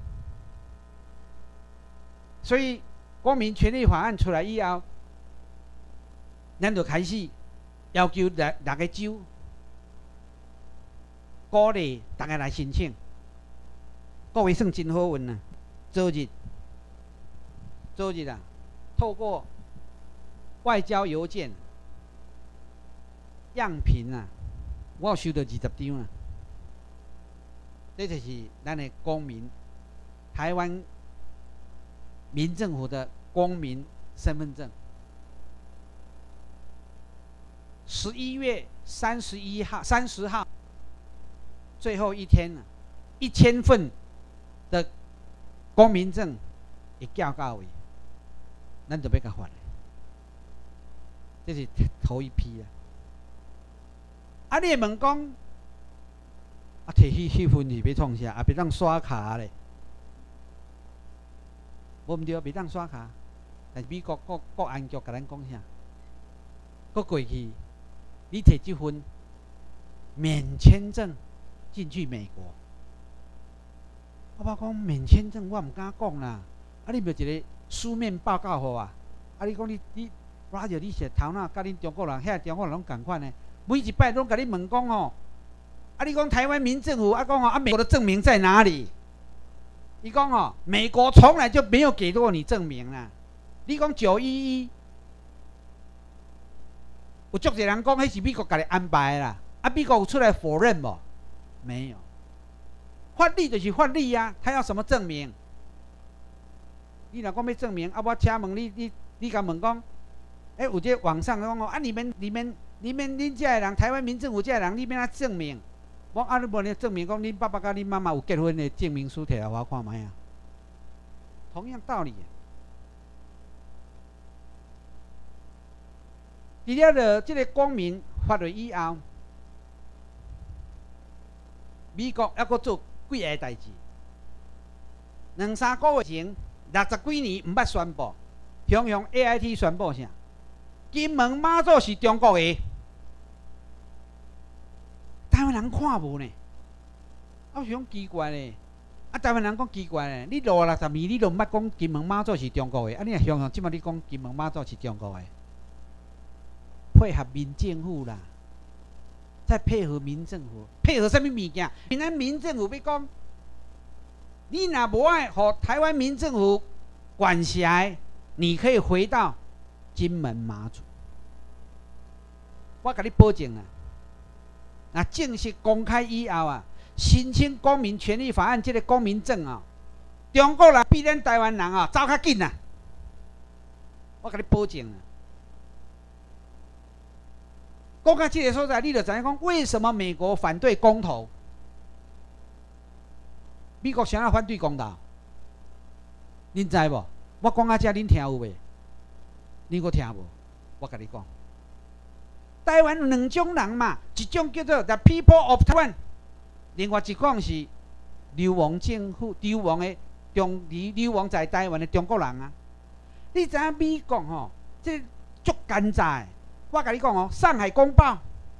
所以公民权利法案出来以后，咱就开始要求大大家州鼓励大家来申请。各位算真好运啊！昨日，昨日啊，透过外交邮件样品啊，我有收到二十张啊。这就是咱的公民，台湾民政府的公民身份证。十一月三十一号、三十号，最后一天了，一千份的公民证会交到位，咱就要甲发。这是头一批啊！啊，你会问讲，啊，摕迄迄份是要创啥？啊，别当刷卡咧？无毋对，别当刷卡。但美国国国安局甲咱讲啥？搁过去，你摕这份免签证进去美国。我爸讲免签证，我毋敢讲啦。啊，你无一个书面报告互我。啊，你讲你你，我着你是头脑，甲恁中国人遐中国人拢共款呢。每一摆拢甲你问讲哦，啊，你讲台湾民政府啊讲哦，啊美国的证明在哪里？你讲哦，美国从来就没有给过你证明啦。你讲九一一，有足侪人讲迄是美国家己安排啦，啊，美国有出来否认无？没有。法律就是法律啊，他要什么证明？你若讲要证明，啊，我请问你，你你甲问讲，哎、欸，有这网上讲哦，啊，你们你们你们恁这人，台湾民政府这人，你免他证明？我啊，你无你证明讲恁爸爸甲恁妈妈有结婚的证明书摕来我看卖啊。同样道理。除了了这个公民法律以后，美国还阁做几个代志。两三个月前，六十几年毋捌宣布，雄雄 A I T 宣布啥？金门马祖是中国的，台湾人看无呢。我想奇怪咧，啊，台湾人讲奇怪咧，你落六十年，你都毋捌讲金门马祖是中国的，啊，你若雄雄即摆你讲金门马祖是中国的？配合民政府啦，再配合民政府，配合什么物件？现在民政府要讲，你若无爱和台湾民政府管辖，你可以回到金门马祖。我甲你保证啦，那正式公开以后啊，申请公民权利法案这个公民证啊，中国人比咱台湾人啊走较紧啊！我甲你保证啦。讲到这个所在，你就知影讲为什么美国反对公投？美国想要反对公投，恁知无？我讲到这，恁听有袂？恁搁听无？我甲你讲，台湾有两种人嘛，一种叫做 The People of Taiwan， 另外一种是流亡政府、流亡的中流亡在台湾的中国人啊。你知影美国吼，这足奸诈。我跟你讲哦，《上海公报》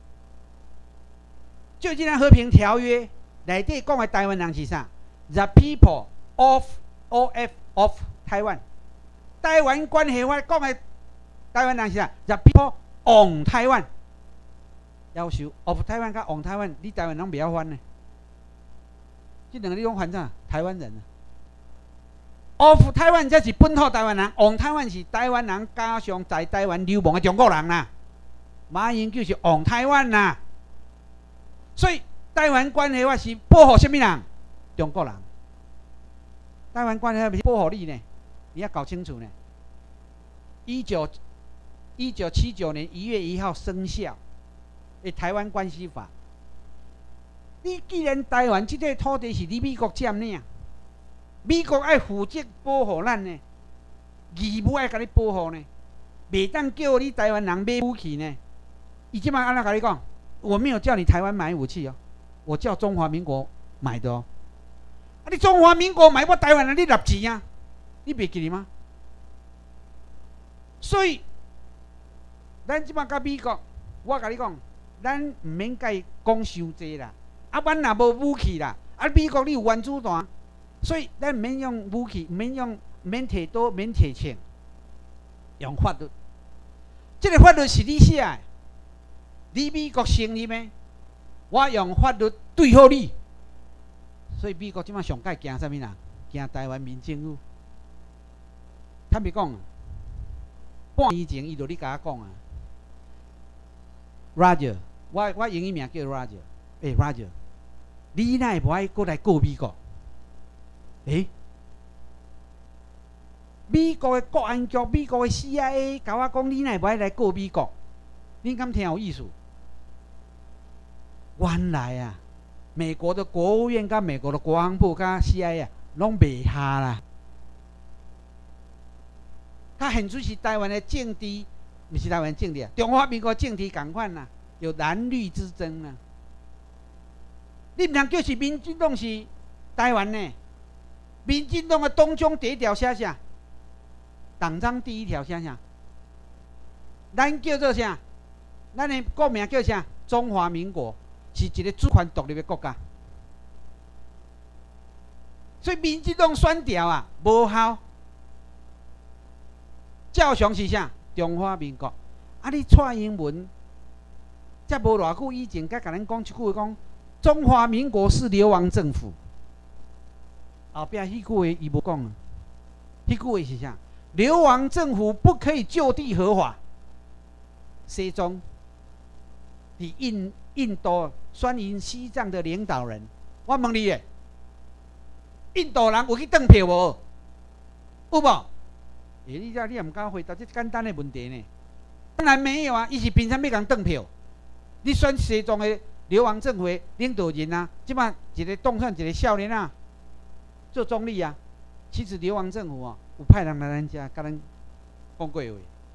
旧金山和平条约内底讲的台湾人是啥 ？The people of O F of Taiwan。台湾关系法讲的台湾人是啥 ？The people on Taiwan。要求 of Taiwan 甲 on Taiwan， 你台湾人不要翻呢？这两个你拢翻啥？台湾人啊。of Taiwan 才是本土台湾人 ，on Taiwan 是台湾人加上在台湾流亡的中国人啦。马英九是 on 台湾啦，所以台湾关系法是保护什么人？中国人。台湾关系法是保护你呢，你要搞清楚呢。一九一九七九年一月一号生效的台湾关系法。你既然台湾这块土地是你美国占领，美国爱负责保护咱呢，义务爱甲你保护呢。 袂当叫你台湾人买武器呢？伊即摆安怎甲你讲？我没有叫你台湾买武器哦，我叫中华民国买的哦。啊，你中华民国买，我台湾人你纳钱啊？你袂记哩吗？所以，咱即摆甲美国，我甲你讲，咱毋免甲伊讲伤济啦。啊，阮若无武器啦，啊，美国你有原子弹，所以咱毋免用武器，毋免用，毋免摕刀，毋免摕枪，用法律。这个法律是你写的，你美国承认的，我用法律对付你。所以美国即摆上界惊啥物人？惊台湾民政府。坦白讲，半年前伊就咧甲我讲啊 ，Roger， 我我英语名叫 Roger， 诶、欸、，Roger， 你哪会无爱过来告美国？诶、欸，美国的国安局、美国的 C I A 甲我讲，你哪会无爱来告美国？你敢听有意思？原来啊，美国的国务院、甲美国的国防部、甲 C I A 啊，拢袂下啦。他现出是台湾的政治，不是台湾政治啊，中华民国政治共款啦，有蓝绿之争啦。你唔通叫是民进党是台湾呢？民进党的党章第一条写啥？党章第一条写啥？咱叫做啥？咱的国名叫啥？中华民国是一个主权独立的国家，所以民进党选调啊无效。照常是啥？中华民国。啊，你蔡英文，才无偌久以前，才甲咱讲一句话，讲中华民国是流亡政府。后壁迄句话伊无讲啊，迄句话是啥？流亡政府不可以就地合法。西藏，伫印印度宣言西藏的领导人，我问你诶，印度人有去登票无？有无？欸、你这你也唔敢回答这简单的问题呢？当然没有啊！伊是凭啥要共登票？你选西藏的流亡政府的领导人啊，即摆一个当选一个少年啊，做总理啊。其实流亡政府哦，有派人来咱遮，甲咱讲过话。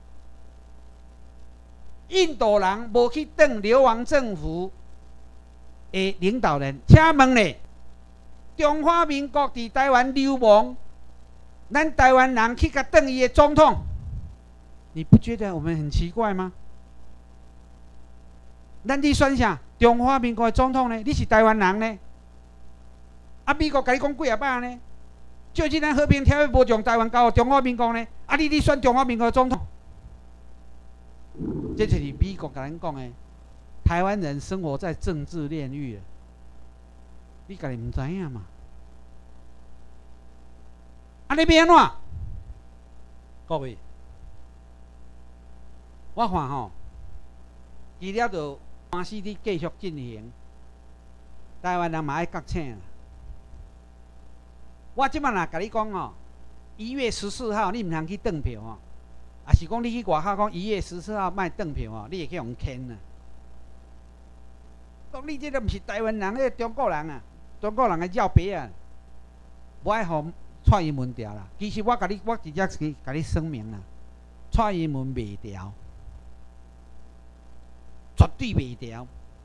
印度人无去登流亡政府的领导人，请问咧，中华民国伫台湾流亡？咱台湾人去甲邓伊的总统，你不觉得我们很奇怪吗？咱你选啥？中华民国的总统呢？你是台湾人呢？啊，美国甲你讲几啊摆呢？就既然和平条约无将台湾交中华民国呢？啊，你你选中华民国的总统，这就是美国甲咱讲的，台湾人生活在政治炼狱，你家己唔知影嘛？啊！你要安怎？各位，我看吼，除了就官司伫继续进行，台湾人嘛爱觉醒啦。我即摆若甲你讲吼，一月十四号你毋通去登票吼，啊是讲你去外口讲一月十四号卖登票吼，你会去用牵啊。讲你这个毋是台湾人，迄个中国人啊，中国人的绕白啊，无爱互蔡英文调啦，其实我甲你，我直接是甲你声明啦，蔡英文袂调，绝对袂调，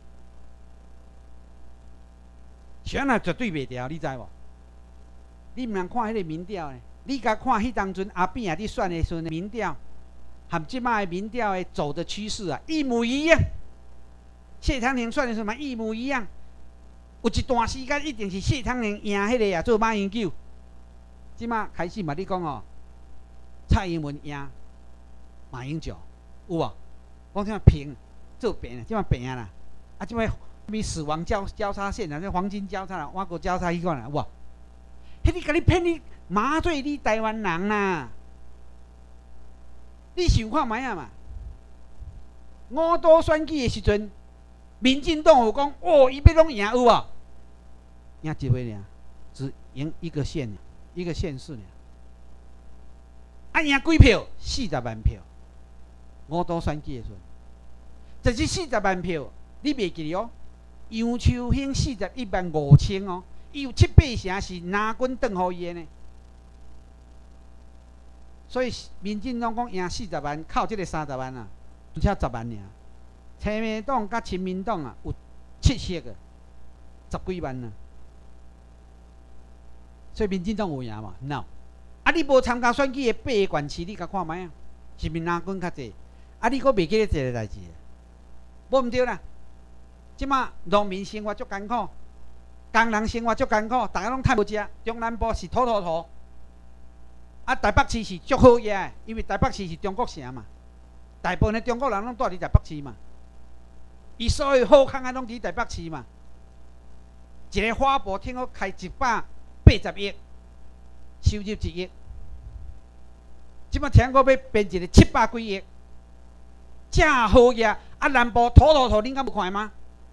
选啊绝对袂调，你知无？你毋通看迄个民调呢？你甲看迄当阵阿扁啊，伫选的时阵民调，和即摆的民调的走的趋势啊，一模一样。谢长廷选的时候嘛一模一样，有一段时间一定是谢长廷赢迄个啊，做马英九。即马开始嘛，你讲哦，蔡英文赢马英九，有无？我听平做平啊，即马平啊啦，啊即摆咪死亡交交叉线啊，这黄金交叉啦，挖过交叉迄款啦，有无？迄你甲你骗你麻醉你台湾人啦！你想看卖啊嘛？五都选举的时阵，民进党有讲哦，伊要拢赢有无？赢几回尔？只赢一个县。一个县市呢，啊赢几票？四十万票。五都选举的时阵，就是四十万票，你袂记哦？杨秋兴四十一万五千哦，伊有七八成是拿军转互伊的呢。 所以民进党讲赢四十万，靠这个三十万啊，而且十万尔。亲民党甲亲民党啊，有七色个，十几万啊。所以民进党有赢嘛 ？no。啊，你无参加选举的八个县市，你甲看卖啊，是民哪军较济？啊，你阁袂记咧这个代志？无毋对啦。即马农民生活足艰苦，工人生活足艰苦，大家拢趁无食。中南部是土土土，啊，台北市是足好嘢的，因为台北市是中国城嘛，大部分的中国人拢住伫台北市嘛，伊所有好康啊拢伫台北市嘛。一个花博听讲开一百八十亿，收入一亿，即马听讲要变一个七百几亿，正好嘢。啊，南部土土土，恁敢有看吗？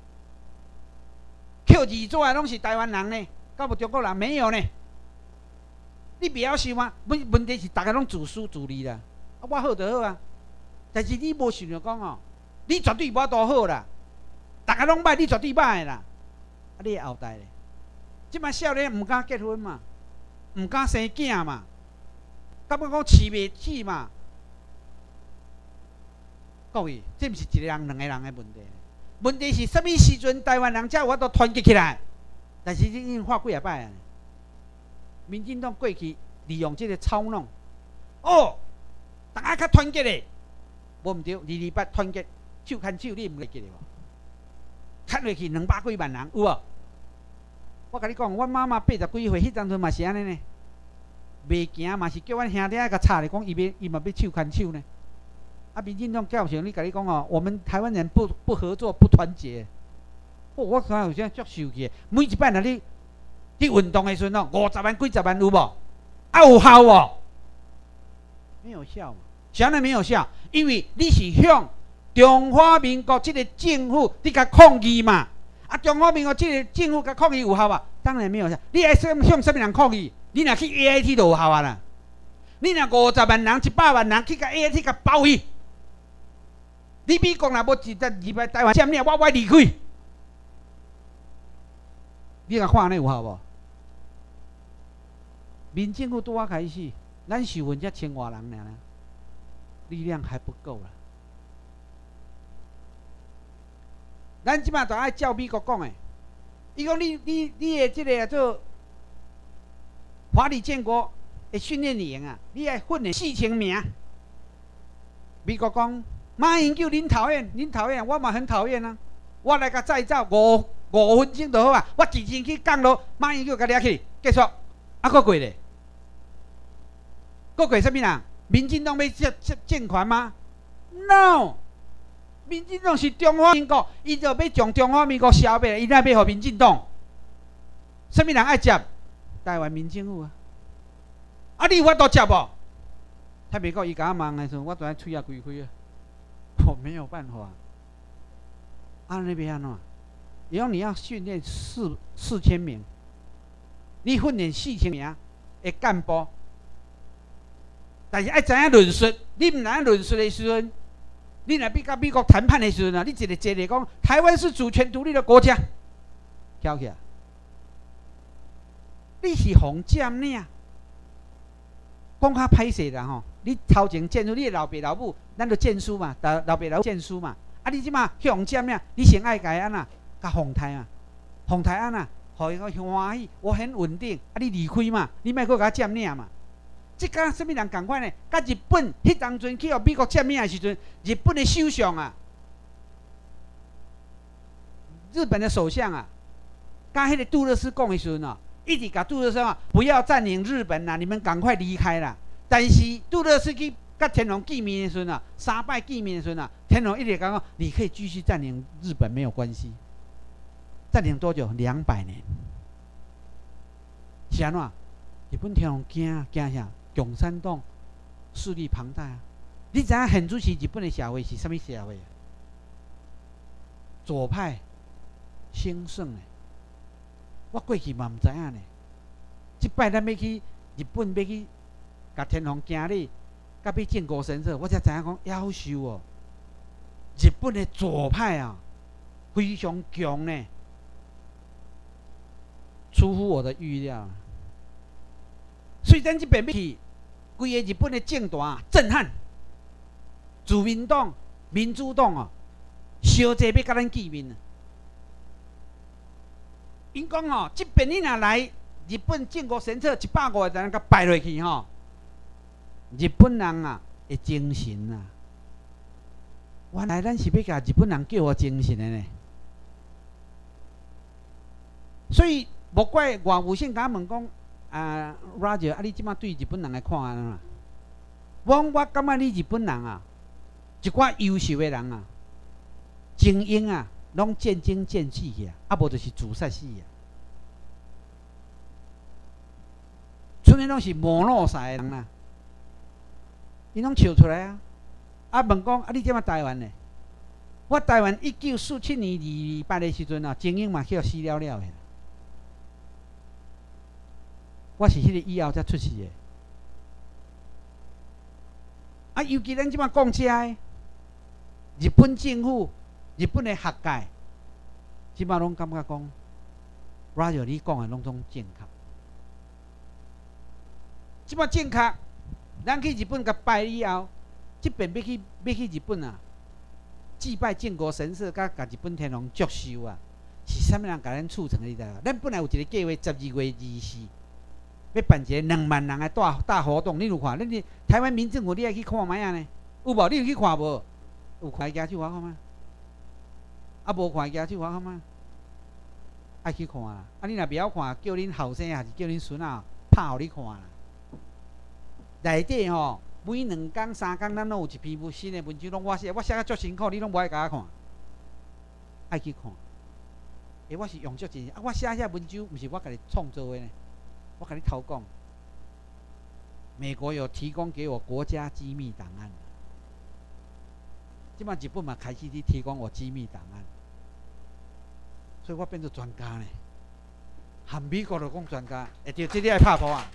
扣二纸的拢是台湾人呢，敢无中国人没有呢？你不要想啊，问问题是大家拢自私自利啦。啊，我好就好啊，但是你无想着讲哦，你绝对无法度好啦，大家拢歹，你绝对歹啦。啊，你后代咧，即摆少年唔敢结婚嘛，唔敢生囝嘛，感觉讲饲袂起嘛。各位，这毋是一个人、两个人的问题。问题是什么时阵台湾人才有法度团结起来？但是已经发几啊摆啊！民进党过去利用这个操弄，哦，大家较团结咧，无毋对，二二八团结，手牵手，你毋会记得无？牵落去两百几万人有无？我甲你讲，阮妈妈八十几岁，迄阵阵嘛是安尼呢，袂行嘛是叫阮兄弟甲插咧，讲伊要伊嘛要手牵手呢。啊，民进党教训你，甲你讲哦，我们台湾人不不合作，不团结。哦，我看有阵足生气，每一摆若你你运动的时阵哦，五十万、几十万有无？啊，有效无？没有效嘛？啥人没有效？因为你是向中华民国这个政府你甲抗议嘛。啊，中华民国这个政府甲抗议有效啊？当然没有效。你爱向向什么人抗议？你若去 A I T 就有效啊啦。你若五十万人、一百万人去甲 A I T 甲包围。你美国若无一只入来台湾占领，我我离开。你甲看安尼有效无？民政府拄啊开始，咱受份才千外人尔，力量还不够啦。咱即摆就爱照美国讲诶，伊讲你你你诶即个做华理建国诶训练营啊，你爱训练四千名。美国讲。马英九，恁讨厌，恁讨厌，我嘛很讨厌啊！我来甲再造五五分钟就好啊！我直接去降落，马英九甲掠去，结束，啊，搁过咧，搁过什么人？民进党要建建权吗 ？No， 民进党是中华民国，伊就要将中华民国消灭，伊哪要互民进党？什么人爱接？台湾民政府啊！啊，你有法度接无？台北国伊甲我问的时候，我就爱喙啊开开啊！我没有办法。啊，那边安怎？以后你要训练四四千名，你训练四千名的干部，但是爱知影论述。你唔知论述的时阵，你若比甲美国谈判的时阵啊，你一个一个讲台湾是主权独立的国家，跳起来，你是红占领。讲较歹势啦吼，你头前见书，你的老爸老母，咱就见书嘛，老老爸老母见书嘛。啊，你即马向占领，你先爱甲安那，甲洪台啊，洪台安那，互伊个欢喜，我很稳定。啊，你离开嘛，你莫搁甲占领嘛。即甲什么人共款呢？甲日本迄当阵去互美国占领的时阵，日本的首相啊，日本的首相啊，甲迄个杜勒斯讲的时阵啊。一直甲杜勒斯啊，不要占领日本啦，你们赶快离开啦。但是杜勒斯去甲天皇见面的时阵啊，三拜见面的时阵啊，天皇一直讲讲，你可以继续占领日本没有关系。占领多久？两百年。是安怎？日本天皇惊惊啥？共产党势力庞大啊！你知影现主时日本的社会是什么社会啊？左派兴盛诶。我过去嘛毋知影呢，即摆咱要去日本，要去甲天皇行礼，甲要靖国神社，我才知影讲夭寿哦。日本的左派啊，非常强呢，出乎我的预料。所以咱即边要去规个日本的政坛震撼，自民党、民主党哦，相济要甲咱见面啊！因讲哦，即边你若来日本靖国神社一百五个人甲拜落去吼，日本人啊会精神啊！原来咱是要甲日本人叫我精神的呢。所以莫怪外务省甲问讲啊 ，Roger 啊，你即马对日本人来看安怎？我我感觉你日本人啊，一寡优秀的人啊，精英啊，拢渐精渐死去啊，啊无就是自杀死啊。剩的拢是没落赛的人啊，伊拢笑出来啊！啊问讲啊，你即马台湾呢？我台湾一九四七年二二八的时阵啊，精英嘛叫死了了的。我是迄个以后才出世的。啊，尤其咱即马讲遮的，日本政府、日本的学界，即马拢感觉讲 ，Roger 你讲的拢总正确。即马正确，咱去日本甲拜以后，即边要去要去日本啊，祭拜靖国神社，甲甲日本天皇祝寿啊，是啥物人甲咱促成的？你知道？咱本来有一个计划，十二月二四。要办一个两万人的大大活动，你有看？你台湾民政府你爱去看卖啊呢？有无？你有去看无？有看举手我看吗？啊，无看举手我看吗？爱去看啊！啊，你若袂晓看，叫恁后生还是叫恁孙仔拍互你看啦。内底吼，每两工三工，咱拢有一篇新的文章，拢我写，我写甲足辛苦，你拢无爱甲我看。爱去看，诶，我是用足钱啊！我写遐文章，毋是我家己创作的呢。我跟你偷讲，美国有提供给我国家机密档案，即摆日本嘛开始去提供我机密档案，所以我变做专家呢。含美国就讲专家，会着这里爱拍鼓啊！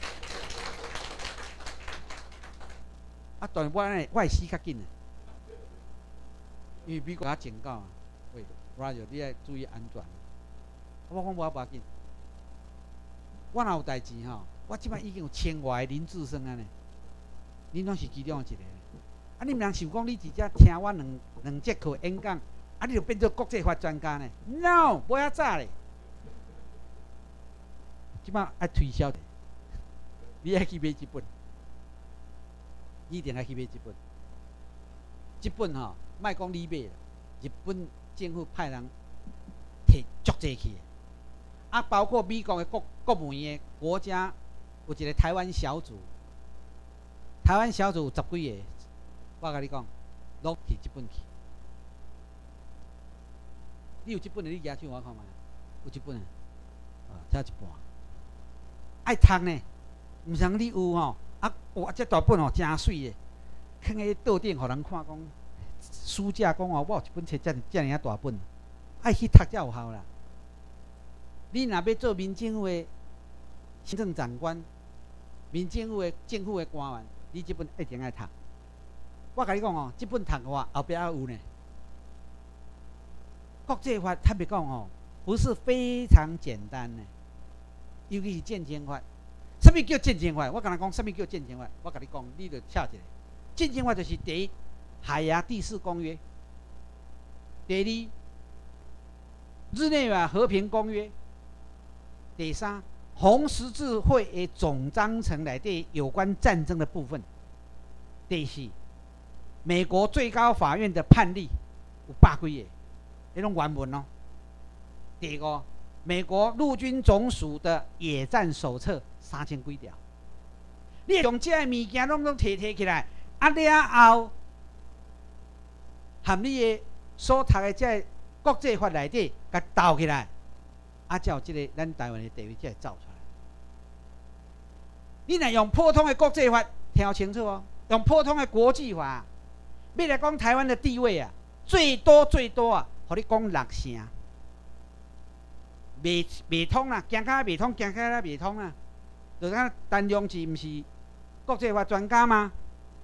啊，但我呢，我会死较紧的，因为美国也警告啊，喂 ，Roger 你要注意安全。我讲无要紧。我若有代志吼，我即摆已经有千外个林志生啊呢，恁拢是其中一个。啊，你毋通想讲你直接听我两两节课演讲，啊，你就变做国际法专家呢 ？No， 无遐早咧。即摆爱推销的，你爱去买一本，一定爱去买一本。这本吼，莫讲你买啦，日本政府派人摕足济去。啊，包括美国的国国务院的国家有一个台湾小组，台湾小组有十几个，我甲你讲，拢去日本去。你有这本的，你举手我看卖，有这本的，啊，才一半。爱读呢，毋像你有吼，啊，哇，这大本哦，真水的，放喺桌顶，互人看讲，书架讲哦，我有一本册，遮遮尔啊大本，爱去读才有效啦。你若要做民政府的行政长官、民政府的政府的官员，你这本一定爱读。我甲你讲哦，这本读的话，后壁还有呢。国际法坦白讲哦，不是非常简单呢，尤其是战争法。什么叫战争法？我甲你讲，什么叫战争法？我甲你讲，你就查一下。战争法就是第一，海牙第四公约；第二，日内瓦和平公约。第三，红十字会的总章程内底有关战争的部分。第四，美国最高法院的判例有百几个，那种原文哦。第五，美国陆军总署的野战手册三千几条。你用这些物件拢拢摕摕起来，啊了后，含你的所读的这国际法内底，甲斗起来。啊，才有即个咱台湾的地位才会走出来。你若用普通的国际法，听清楚哦，用普通的国际法，要来讲台湾的地位啊，最多最多啊，互你讲六成，未未通啦，行到未通，行到未通啦。就讲陈良基毋是国际法专家吗？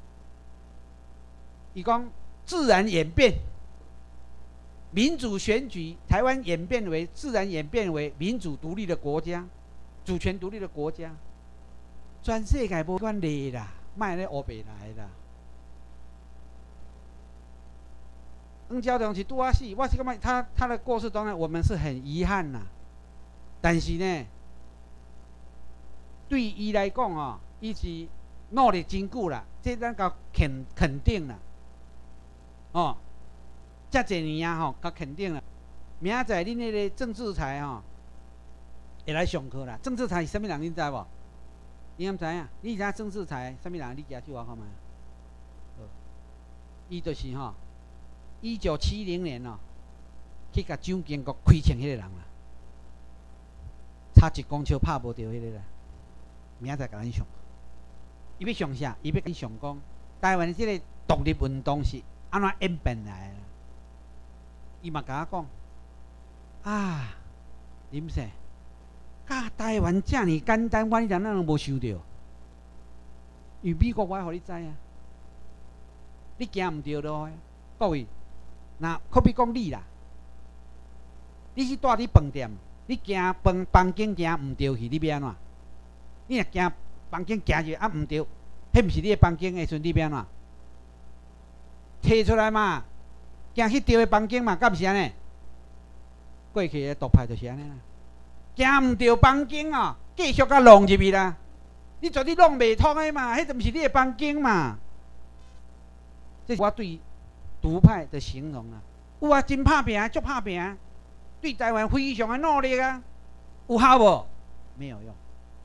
伊讲自然演变。民主选举，台湾演变为自然演变为民主独立的国家，主权独立的国家，全世界无关例啦。 卖咧乌白来啦。翁昭良是拄啊死，我是感觉他他的过世当然我们是很遗憾啦，但是呢，对伊来讲哦，伊是努力真久啦，这咱甲肯肯定啦，哦，遮侪年啊吼，甲肯定啦。明仔载恁迄个郑志才吼，会来上课啦。郑志才是啥物人？恁知无？你敢知影？你知影郑志才啥物人？你举手我看觅。伊就是吼，一九七零年哦，去甲蒋经国开枪迄个人啦，差一公尺拍无着迄个啦。明仔载甲咱上，伊要上啥？伊要甲上讲，台湾即个独立运动是安怎演变来的？伊嘛甲我讲。啊，林生，甲台湾遮尔简单，我你人哪能无想到？因为美国我要互你知啊，你行毋对路，各位，那可比讲你啦，你去住伫饭店，你行房房间行毋对去，你要安怎？你若行房间行去啊毋对，迄毋是你的房间的时阵，你要安怎？摕出来嘛，行去对的房间嘛，敢毋是安尼？过去的独派就是安尼啦，行毋对房间哦，继续甲弄入去啦。你绝对弄袂通的嘛，迄就毋是你的房间嘛。这是我对独派的形容啦。有啊，真拍拼，足拍拼，对台湾非常的努力啊，有效无？没有用。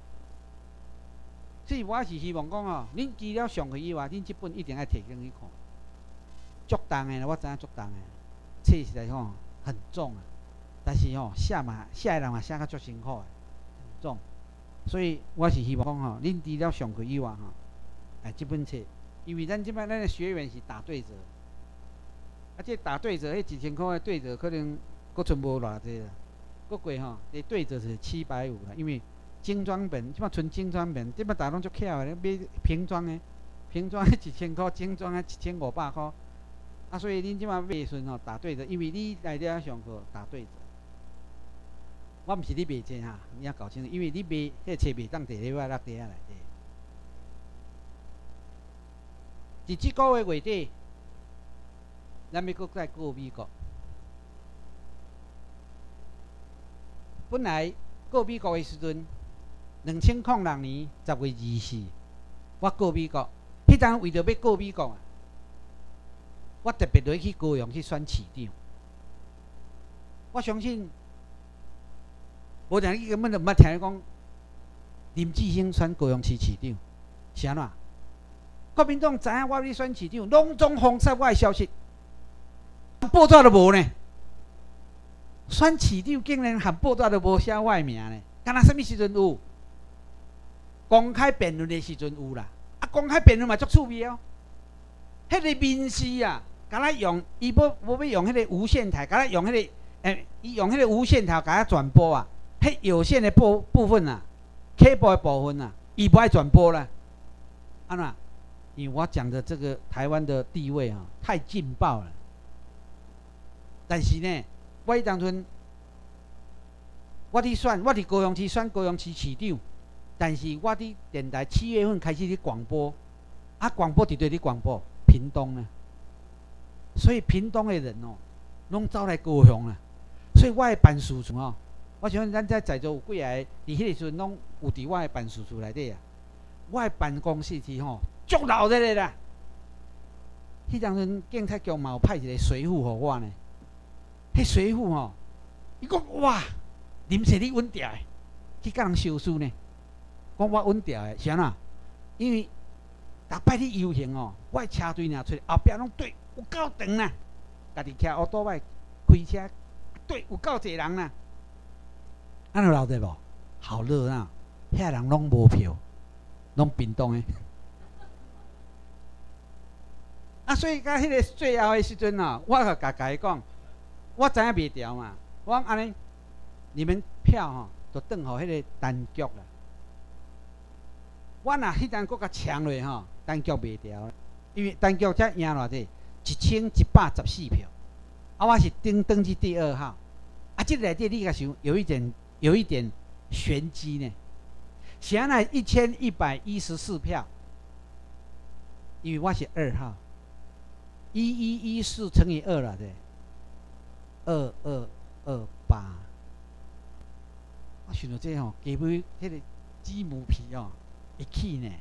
所以我是希望讲哦，恁除了上课以外，恁这本一定要摕进去看。足重的啦，我知影足重的，册实在讲很重啊。但是吼、哦，写嘛写的人嘛写甲足辛苦的，很重。所以我是希望讲吼，恁除了上课以外吼，哎，这本册，因为咱即摆咱的学员是打对折，啊，这打对折，迄一千块的对折可能佫剩无偌济啦，佫贵吼，这对折是七百五啦，因为精装本即摆纯精装本，即摆大拢足巧的，买瓶装的，瓶装的一千块，精装的一千五百块，啊，所以恁即摆买时阵吼打对折，因为你来遮上课打对折。我毋是你卖这哈，你要搞清楚，因为你卖迄个册袂当摕咧我落地下内底。伫即个月月底，咱要搁再过美国。本来过美国的时阵，两千零六年十月二四，我过美国，迄阵为着要过美国啊，我特别落去高雄去选市长。我相信。无定你根本就毋捌听伊讲林志兴选高雄市市长，是安怎？国民党知影我要去选市长，拢总封杀我的消息，报纸都无呢。选市长竟然含报纸都无写我的名呢？敢若什么时阵有？公开辩论的时阵有啦，啊，公开辩论嘛足趣味哦。迄个面试啊，敢若用伊要无要用迄个无线台，敢若用迄个诶，伊用迄个无线台甲转播啊。迄有线的部部分啊 ，cable 的部分啊，伊不爱转播啦。安怎？因为我讲的这个台湾的地位啊，太劲爆了。但是呢，我迄当阵，我伫选，我伫高雄市选高雄市市长，但是我伫电台七月份开始伫广播，啊，广播伫对伫广播，屏东呢，所以屏东的人哦，拢走来高雄啦，所以我的办事处哦。我想咱在在座有几个，伫迄个时阵拢有伫我的办事处内底啊。我的办公室是吼足闹热的啦。迄当阵警察局嘛有派一个随扈互我呢。迄随扈吼，伊讲哇，林先你稳定的，去甲人收书呢。讲我稳定的，是安怎？因为逐摆你游行哦，我的车队若出，后壁拢队有够长啦，家己骑奥多麦开车，队有够侪人啦。安有闹热无？好热闹，遐人拢无票，拢屏东的。啊，所以到迄个最后的时阵啊，我甲甲家己讲，我知影袂调嘛，我讲安尼，你们票吼、哦，就转互迄个单局啦。我若迄阵搁甲抢落吼，单局袂调，因为单局才赢偌济，一千一百十四票，啊，我是登登记第二号，啊，这内底你甲想有一点。有一点玄机呢，是安那一千一百一十四票， 因为我是二号，一一一四乘以二了，对，二二二八。我想到这吼，鸡尾迄个鸡母皮哦，会起呢。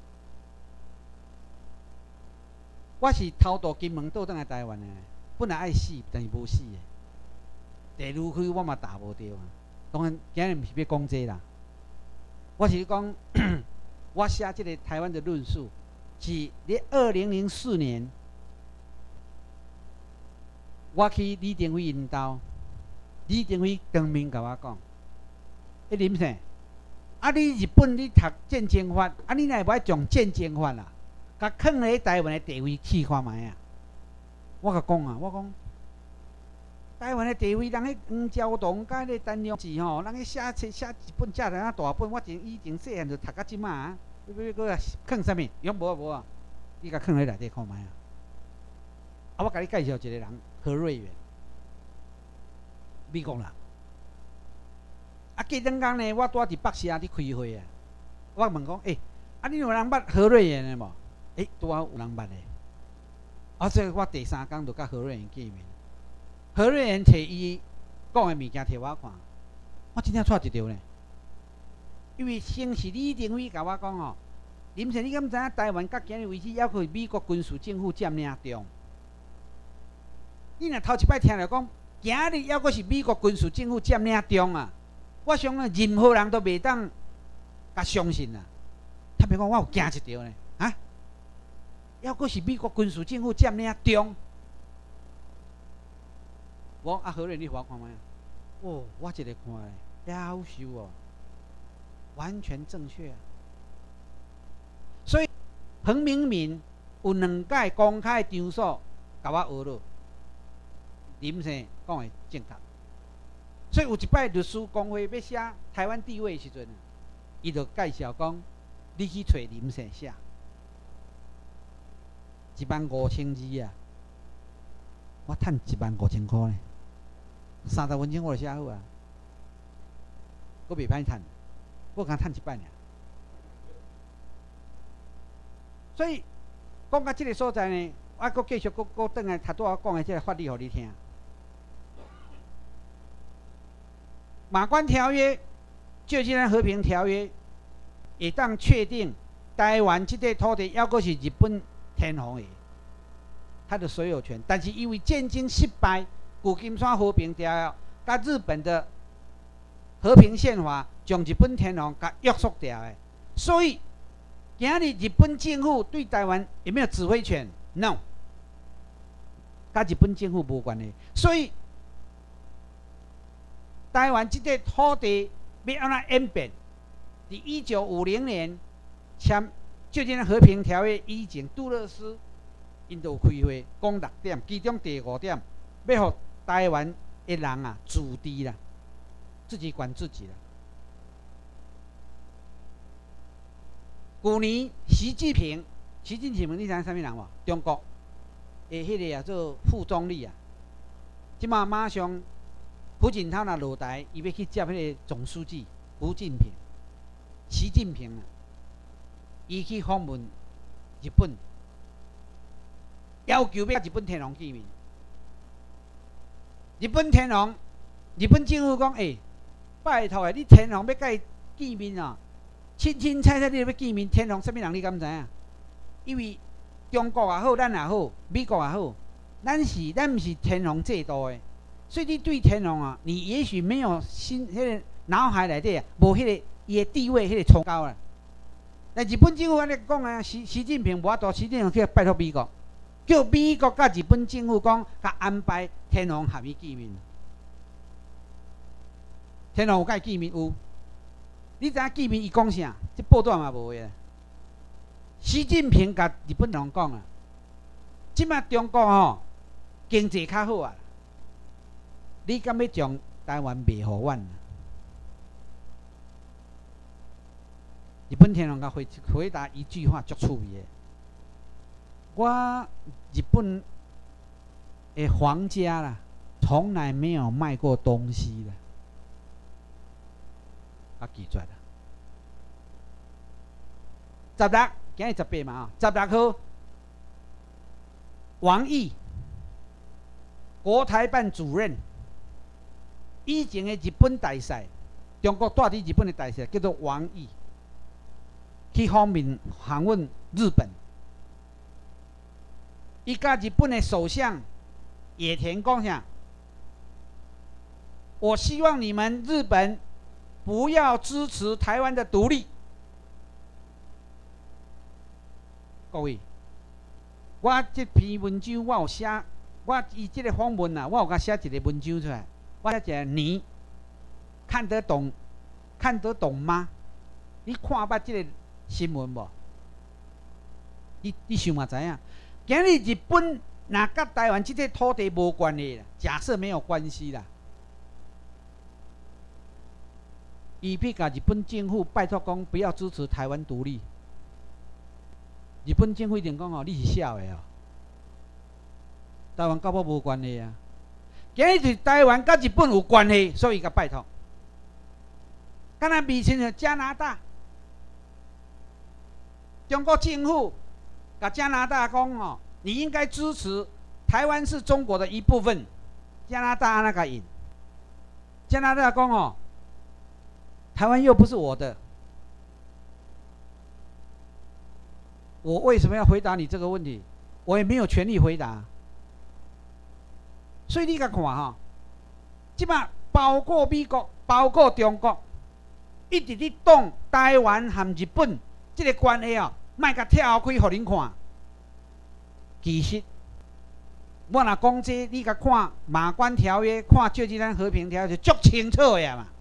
我是偷渡金门倒转来台湾的，本来爱死，但是无死的。地路区我嘛打无着啊。当然，今日毋是要讲这啦，我是讲我写这个台湾的论述，是咧二零零四年，我去李登辉因兜，李登辉当面甲我讲，迄林生，啊你日本你读战争法，啊你若无爱从战争法啦？甲囥咧台湾的地位去看卖啊！我甲讲啊，我讲台湾的地位，人迄黄昭同甲迄个陈良志吼，人迄写册写一本遮尔啊大本，我前以前细汉就读到即马啊，要要搁囥啥物？用无啊无啊，你甲囥咧内底看卖啊！啊，我甲你介绍一个人，何瑞元，美国人。啊，过两工呢，我住伫北社伫开会啊，我问讲，诶、欸，啊你有人捌何瑞元的无？诶，拄好有人捌的，啊，所以我第三工就甲何瑞元见面。何瑞元摕伊讲的物件摕我看，我真正错一条呢。因为先是李登辉甲我讲哦，林先生，你敢知影台湾到今日为止，还可以美国军事政府占领中？你若头一摆听着讲，今日还阁是美国军事政府占领中啊！我想啊，任何人都袂当甲相信啊。他别讲我有惊一条呢，啊？还阁是美国军事政府占领中？我啊，何瑞，你互我看卖啊？哦，我一个看咧，夭寿哦，完全正确啊。所以彭明敏有两届公开场所甲我学了，林生讲的正确。所以有一摆律师公会要写台湾地位的时阵，伊就介绍讲，你去找林生写，一万五千字啊，我趁一万五千块呢。三十分钟我就写好啊，我袂歹趁，我刚趁一摆尔。所以讲到这个所在呢，我阁继续阁阁转来头拄我讲的这个法律，互你听。马关条约、旧金山和平条约，会当确定台湾这块土地，还阁是日本天皇的，他的所有权。但是因为战争失败。旧金山和平条约，甲日本的和平宪法，将日本天皇甲约束掉的，所以今日日本政府对台湾有没有指挥权 ？No， 甲日本政府无关系。所以台湾这块土地要安怎演变？伫一九五零年签旧金山和平条约以前，杜勒斯因都开会讲六点，其中第五点要互台湾的人啊，自治啦，自己管自己啦。去年习近平，习近平你知影啥物人无？中国的迄个啊做副总理啊，即马马上胡锦涛若落台，伊要去接迄个总书记胡锦平，习近平啊，伊去访问日本，要求要甲日本天皇见面。日本天皇，日本政府讲：“诶、欸，拜托诶，你天皇要甲伊见面啊，清清彩彩你要见面，天皇啥物人你敢知影？因为中国也好，咱也好，美国也好，咱是咱毋是天皇制度诶，所以你对天皇啊，你也许没有心迄、那个脑海内底啊，无迄个伊诶地位迄个崇高啦。但日本政府安尼讲啊，习习近平无法度，习近平去拜托美国。”叫美国甲日本政府讲，甲安排天皇合伊见面。天皇有甲伊见面有？你知影见面伊讲啥？这报道嘛无个。习近平甲日本人讲啊，即马中国吼经济较好啊，你敢要将台湾卖互阮？日本天皇甲回回答一句话，足趣味的。我日本的皇家啦，从来没有卖过东西的，啊，记住啦。十六，今日十八嘛啊，十六号王毅，国台办主任，以前的日本大使，中国带伫日本的大使叫做王毅，去访问访问日本，伊甲日本的首相野田讲啥？我希望你们日本不要支持台湾的独立。各位，我这篇文章我有写，我以这个访问啊，我有甲写一个文章出来。我写一个你看得懂，看得懂吗？你看捌这个新闻无？你你想嘛知影？今日日本若甲台湾这块土地无关系啦，假设没有关系啦。伊必甲日本政府拜托讲不要支持台湾独立，日本政府一定讲哦，你是笑的哦，台湾甲我无关系啊。今日是台湾甲日本有关系，所以甲拜托。敢若美亲的加拿大，中国政府甲加拿大讲哦，你应该支持台湾是中国的一部分。加拿大安那个引，加拿大讲哦。台湾又不是我的，我为什么要回答你这个问题？我也没有权利回答。所以你甲看哈，即摆包括美国、包括中国，一直咧讲台湾和日本这个关系哦，莫甲跳开，互恁看。其实，我若讲这，你甲看《马关条约》、看《旧金山和平条约》，就足清楚呀嘛。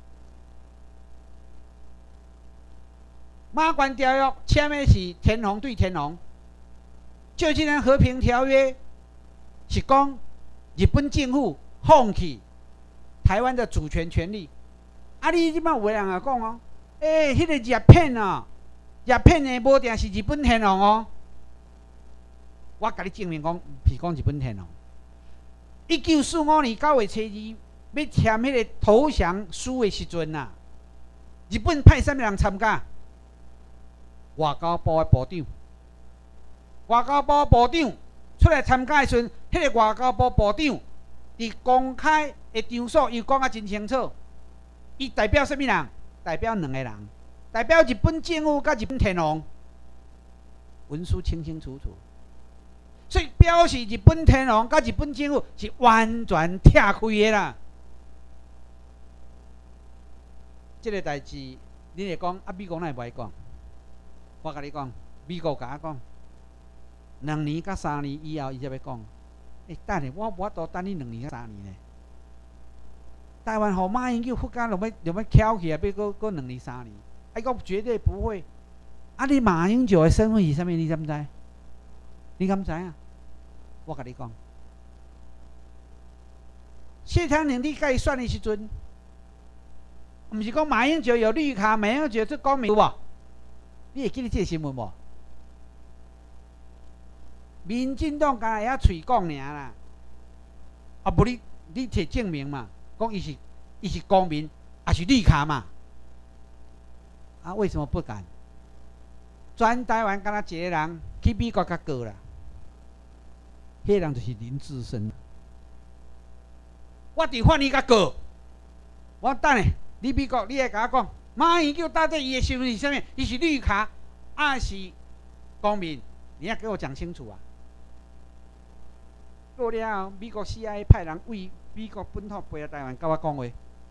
马关条约签的是天皇对天皇，旧金山和平条约是讲日本政府放弃台湾的主权权利。啊，你即摆有人啊讲哦，诶、欸，迄、那个鸦片啊，鸦片的无定是日本天皇哦。我甲你证明讲，是讲日本天皇。一九四五年九月初二要签迄个投降书的时阵啊，日本派啥物人参加？外交部的部长，外交部部长出来参加的时阵，迄、那个外交部部长伫公开的场所，伊讲啊真清楚，伊代表什么人？代表两个人，代表日本政府甲日本天皇，文书清清楚楚，所以表示日本天皇甲日本政府是完全拆开的啦。这个代志，你会讲啊？美国哪会不爱讲？我甲你讲，美国甲我讲，两年甲三年以后，伊才要讲。诶、欸，等下，我无法度等你两年甲三年呢。台湾互马英九复干，就要就要翘起来，要搁搁两年三年。伊讲绝对不会。啊，你马英九的身份是啥物？你知唔知？你敢知影？我甲你讲，谢长廷你甲伊选的时阵，毋是讲马英九有绿卡，马英九这讲明有无？你会记得这个新闻无？民进党敢会晓嘴讲尔啦，啊无你你摕证明嘛，讲伊是伊是公民，也是绿卡嘛，啊为什么不敢？全台湾敢若一个人去美国甲告啦，迄个人就是林志深。我伫法院甲告，我等下你美国你会甲我讲？马英九到底伊的身份是啥物？伊是绿卡，还是公民？你要给我讲清楚啊！过了，美国 C I A 派人为美国本土飞来台湾，甲我讲话，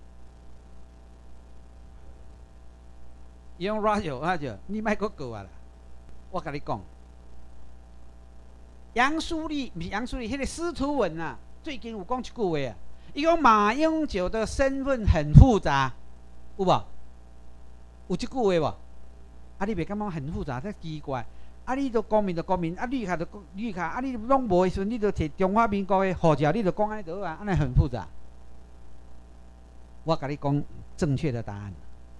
伊用 radio radio， 你莫搁告我啦！我甲你讲，杨书立不是杨书立，迄、那个司徒文啊，最近有讲一句话啊，伊讲马英九的身份很复杂，有无？有这句话无？啊，你袂感觉很复杂，真奇怪。啊，你都公民就公民，啊，绿卡就绿卡，啊，你拢无的时阵，你就摕中华民国的护照，你就讲安尼就好啊，安尼很复杂。我甲你讲正确的答案。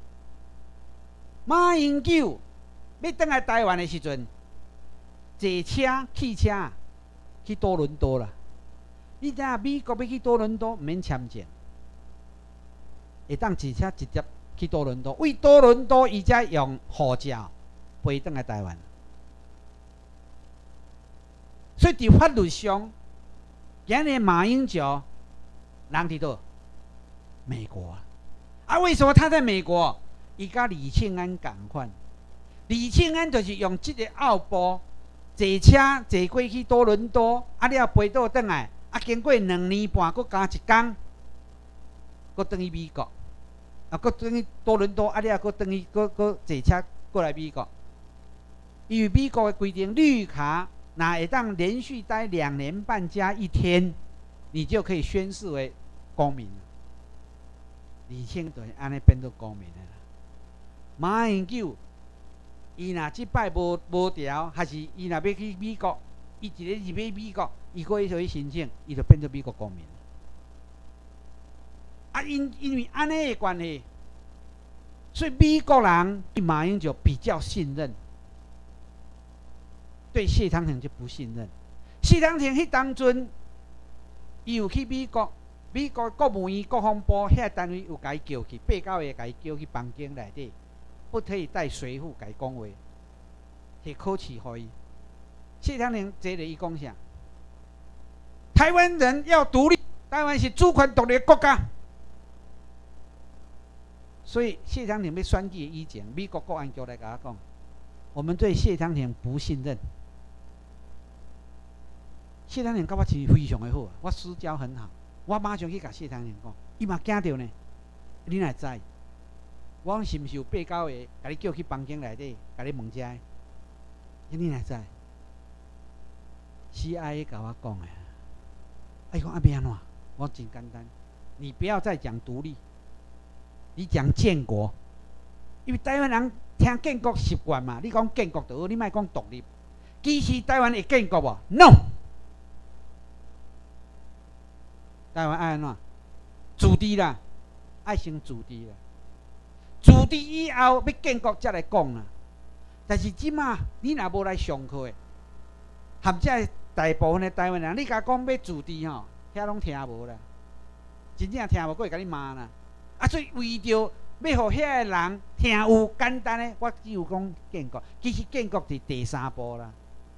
马英九要倒来台湾的时阵，坐车汽车去多伦多啦。你知影美国要去多伦多，毋免签证，会当坐车直接去多伦多，为多伦多伊才用护照飞倒来台湾。 所以伫法律上，今日马英九人伫倒？美国啊！啊，为什么他在美国？伊甲李庆安同款，李庆安就是用这个奥步坐车坐过去多伦多，啊了飞倒转来，啊经过两年半，搁加一天，搁转去美国，啊搁转去多伦多，啊了搁转去，搁搁坐车过来美国。因为美国的规定，绿卡若会当连续待两年半加一天，你就可以宣誓为公民。李庆就是安尼变做公民的啦。马英九，伊若即摆无无调，还是伊若要去美国，伊一个入去美国，伊可以去申请，伊就变做美国公民。啊，因因为安尼的关系，所以美国人对马英九比较信任，对谢长廷就不信任。谢长廷迄当阵，伊有去美国。美国国务院国防部遐单位有甲伊叫去，八九个甲伊叫去房间内底，不可以带随扈，甲伊讲话，摕考试互伊。谢长廷坐咧伊讲啥？台湾人要独立，台湾是主权独立的国家。所以谢长廷要选举以前，美国国安局来甲我讲，我们对谢长廷不信任。谢长廷甲我是非常的好，我私交很好。我马上去甲谢长廷讲，伊嘛惊到呢。你哪会知？我讲是毋是有八九个，甲你叫去房间内底，甲你问遮？你哪会知 ？C I A 甲我讲的。啊，伊讲啊，要安怎？我真简单，你不要再讲独立，你讲建国，因为台湾人听建国习惯嘛。你讲建国就好，你莫讲独立。其实台湾会建国无 ？No。台湾爱安怎？自治啦，爱先自治啦。自治以后要建国才来讲啦。但是即马你若无来上课的，含这大部分的台湾人，你甲讲要自治吼，遐拢听无啦。真正听无，佫会甲你骂啦。啊，所以为着要互遐个人听有简单的，我只有讲建国。其实建国是第三步啦。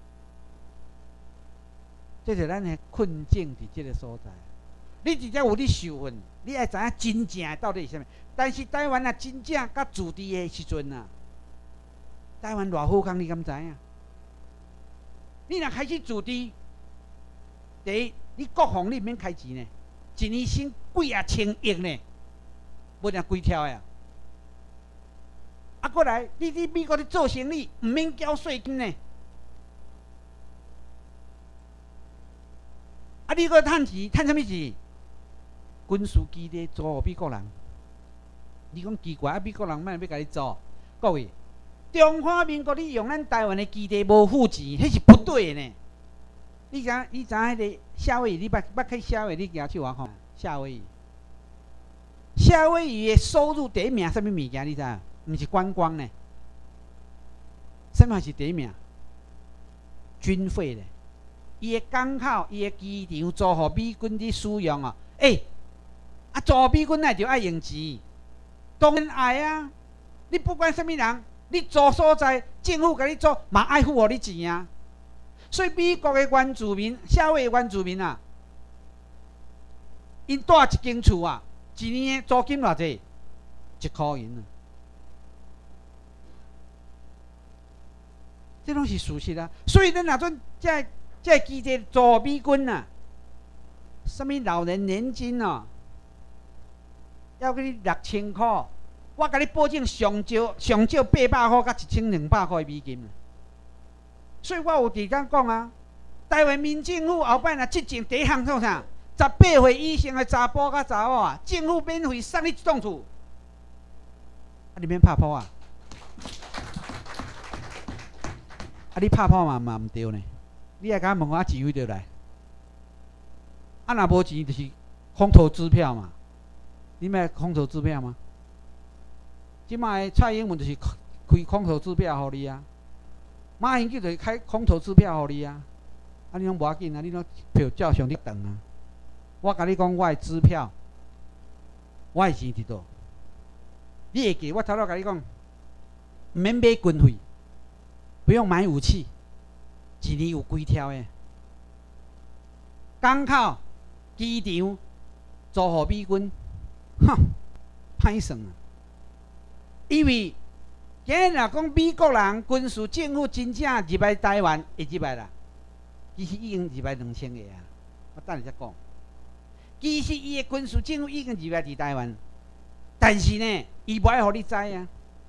这是咱的困境伫即个所在。你直接有你受训，你爱知影真正到底是啥物。但是台湾啊，真正甲自治的时阵啊，台湾偌好工，你敢知影？你若开始自治，第一，你国防你免开钱呢，一年薪几啊千亿呢，无定几条呀。啊，过来，你伫美国咧做生意，毋免交税金呢。啊，你搁趁钱，趁啥物钱？军事基地租予美国人，你讲奇怪啊？美国人莫要甲你租？各位，中华民国你用咱台湾的基地无付钱，迄是不对的呢。你知你知迄个夏威夷，你捌捌去夏威夷？你举手我看。夏威夷，夏威夷的收入第一名，啥物物件？你知影？毋是观光呢？什么是第一名？军费咧。伊的港口、伊的机场租予美军伫使用哦。诶、欸。啊，做美军那就爱用钱，当然爱啊！你不管什么人，你做所在，政府甲你做，嘛爱付互你钱啊。所以美国的原住民、夏威夷原住民啊，因住一间厝啊，一年的租金偌济？一箍银啊！这拢是事实啊。所以咱若准这这基地租美军啊，什么老人年金哦。要给你六千块，我甲你保证上少上少八百块，甲一千两百块美金。所以我有伫甲讲啊，台湾民政府后摆若执政第一项做啥？十八岁以上的查甫甲查某啊，政府免费送你一栋厝，啊你免拍炮啊？啊你拍炮嘛嘛毋对呢？你爱甲我问我啊钱位倒来？啊若无钱就是空头支票嘛。你买空头支票吗？即摆蔡英文就是开空头支票互你啊，马英九就是开空头支票互你啊，啊你拢无要紧啊，你拢票照常你等啊。我甲你讲，我的支票，我的钱伫倒？你会记？我头头甲你讲，毋免买军费，不用买武器，一年有几条诶？ 港口、机场租予美军，哼，歹算啊！因为今日若讲美国人军事政府真正入来台湾，会入来啦，其实已经入来两千个啊。我等下再讲。其实伊的军事政府已经入来伫台湾，但是呢，伊无爱互你知啊。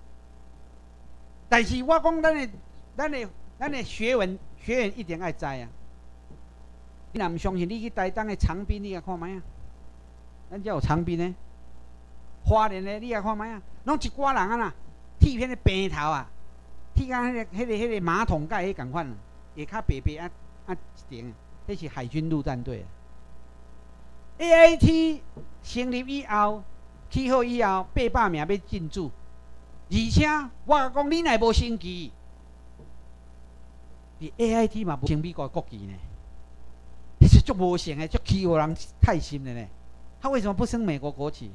但是我讲咱的、咱的、咱的学员、学员一定爱知啊。你若唔相信，你去台东的长滨，你甲看卖啊？咱遮有长滨呢，花莲的，你甲看卖啊？拢一挂人啊啦，剃迄个平头啊，剃甲迄个、迄个、迄个马桶盖迄共款，下骹白白啊啊一顶，迄是海军陆战队。A I T 成立以后，起好以后，八百名要进驻，而且我讲你若无升旗，伫 A I T 嘛无升美国国旗呢，迄是足无成的，足欺负人太心了呢。他为什么不升美国国旗？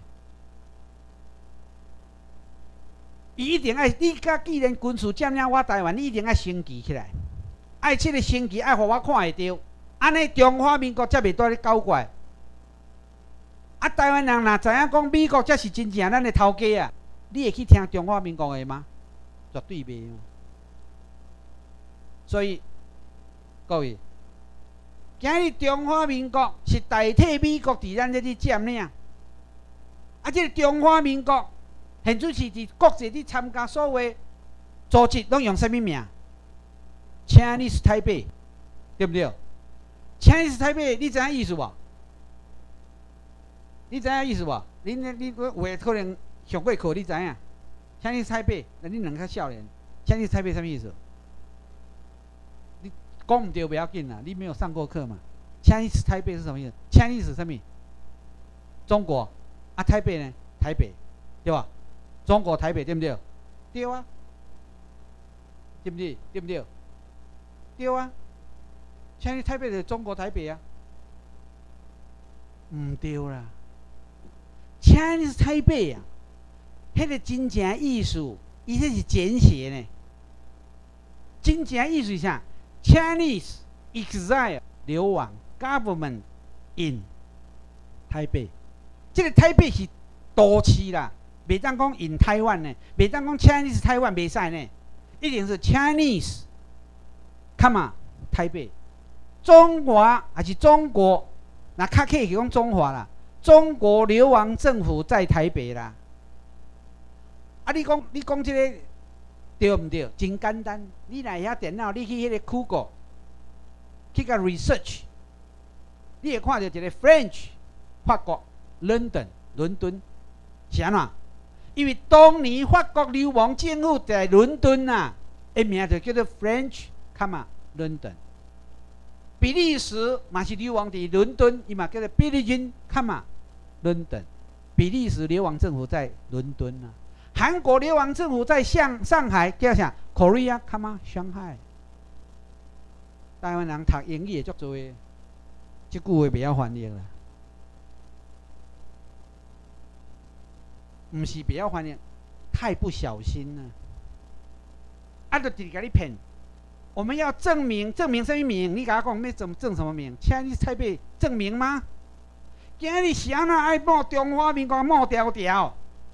伊一定爱你甲既然军事占领我台湾，你一定爱升旗起来，爱这个升旗爱互我看会到，安尼中华民国才袂在咧搞怪。啊，台湾人若知影讲美国才是真正咱的头家啊，你会去听中华民国的吗？绝对袂。所以各位，今日中华民国是代替美国伫咱这里占领，啊，这个中华民国现在是伫国际伫参加所有组织，拢用什么名 ？Chinese Taipei， 对不对 ？Chinese Taipei， 你知影意思无？你知影意思无？恁你有诶可能上过课，你知影？Chinese Taipei， 那恁两个少年 ，Chinese Taipei 什么意思？你讲唔对不要紧啦，你没有上过课嘛 ？Chinese Taipei 是什么意思 ？Chinese 是什么？中国啊，台北呢？台北，对吧？中国台北对不对？对啊，对不对？对不对？对啊 ，Chinese Taipei 就是中国台北啊，唔对啦。Chinese Taipei 啊，迄个真正意思，伊这是简写呢。真正意思是啥 ？Chinese exile 流亡 government in 台北，这个台北是都市啦，袂当讲 in 台湾呢，袂当讲 Chinese 台湾袂使呢，一定是 Chinese come on 台北，中华还是中国，那较客气讲中华啦。中国流亡政府在台北啦，啊！你讲你讲这个对唔对？真简单，你来遐电脑，你去迄个 Google 去个 research， 你会看到一个 French 法国 London 伦敦，是安怎？因为当年法国流亡政府在伦敦啊，个名就叫做 French come on London。比利时嘛是流亡伫伦敦，伊嘛叫做 Belgian come on London。比利时流亡政府在伦敦啊，韩国流亡政府在上上海叫啥 ？Korea come on 上海。台湾人读英语也足多的，这句话袂晓翻译啦。唔是袂晓翻译，太不小心了。啊，就直接甲你骗。我们要证明，证明什么名？你甲我讲，要证证什么名？请你台北证明吗？今日是安怎爱抹中华民国抹条条？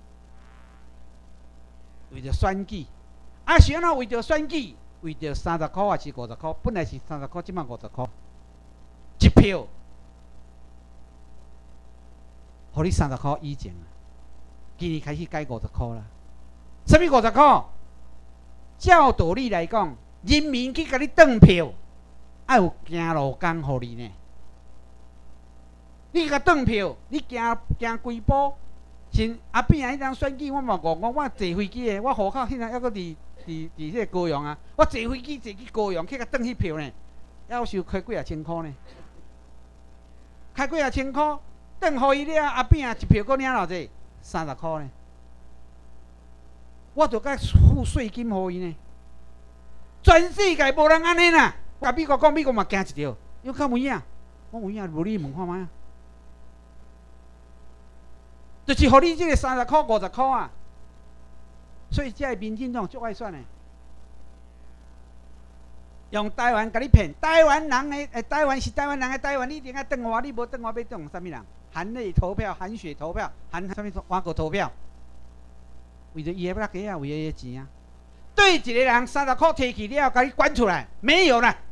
为着选举，啊是安怎为着选举？为着三十块还是五十块？本来是三十块，即摆五十块，一票，互你三十块以前啊，今年开始改五十块啦。什么五十块？照道理来讲。人民去甲你转票，爱有行路工互你呢。你甲转票，你行行几步？像阿扁啊，迄张选举，我嘛讲，我我坐飞机的，我户口现在还阁伫伫伫迄个高雄啊，我坐飞机坐去高雄去甲转迄票呢，要收开几啊千块呢？开几啊千块，转互伊了，阿扁啊一票阁领偌济？三十块呢。我着甲付税金互伊呢。全世界无人安尼啦！甲美国讲，美国嘛惊一条，要较有影，我有影，无你问看卖啊？就是互你即个三十块、五十块啊！所以这民进党足爱选的。 用台湾甲你骗，台湾人诶，诶，台湾是台湾人诶，台湾你一定要转我，你无转我要转啥物人？含泪投票、含血投票、含啥物外国投票？为着伊诶要给啊，为着伊诶钱啊。对一个人三十块摕去了，甲你关出来，没有啦。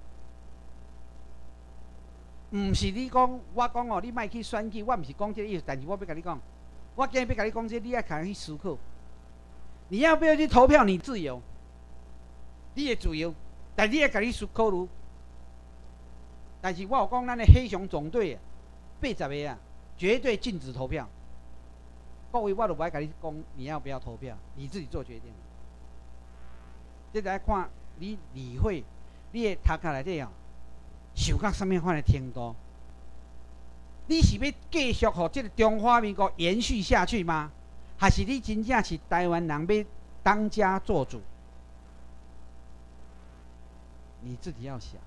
毋是你讲，我讲哦，你莫去选举，我毋是讲这个意思，但是我要甲你讲，我今日要甲你讲这个，你要开始去思考，你要不要去投票？你自由，你的自由。但你也甲你思考虑，但是我有讲，咱的黑熊总队八十个啊，绝对禁止投票。各位，我都不爱甲你讲，你要不要投票，你自己做决定。这来看你理会，你的头壳内底哦，受到什么款的程度？你是要继续互这个中华民国延续下去吗？还是你真正是台湾人要当家做主？你自己要想，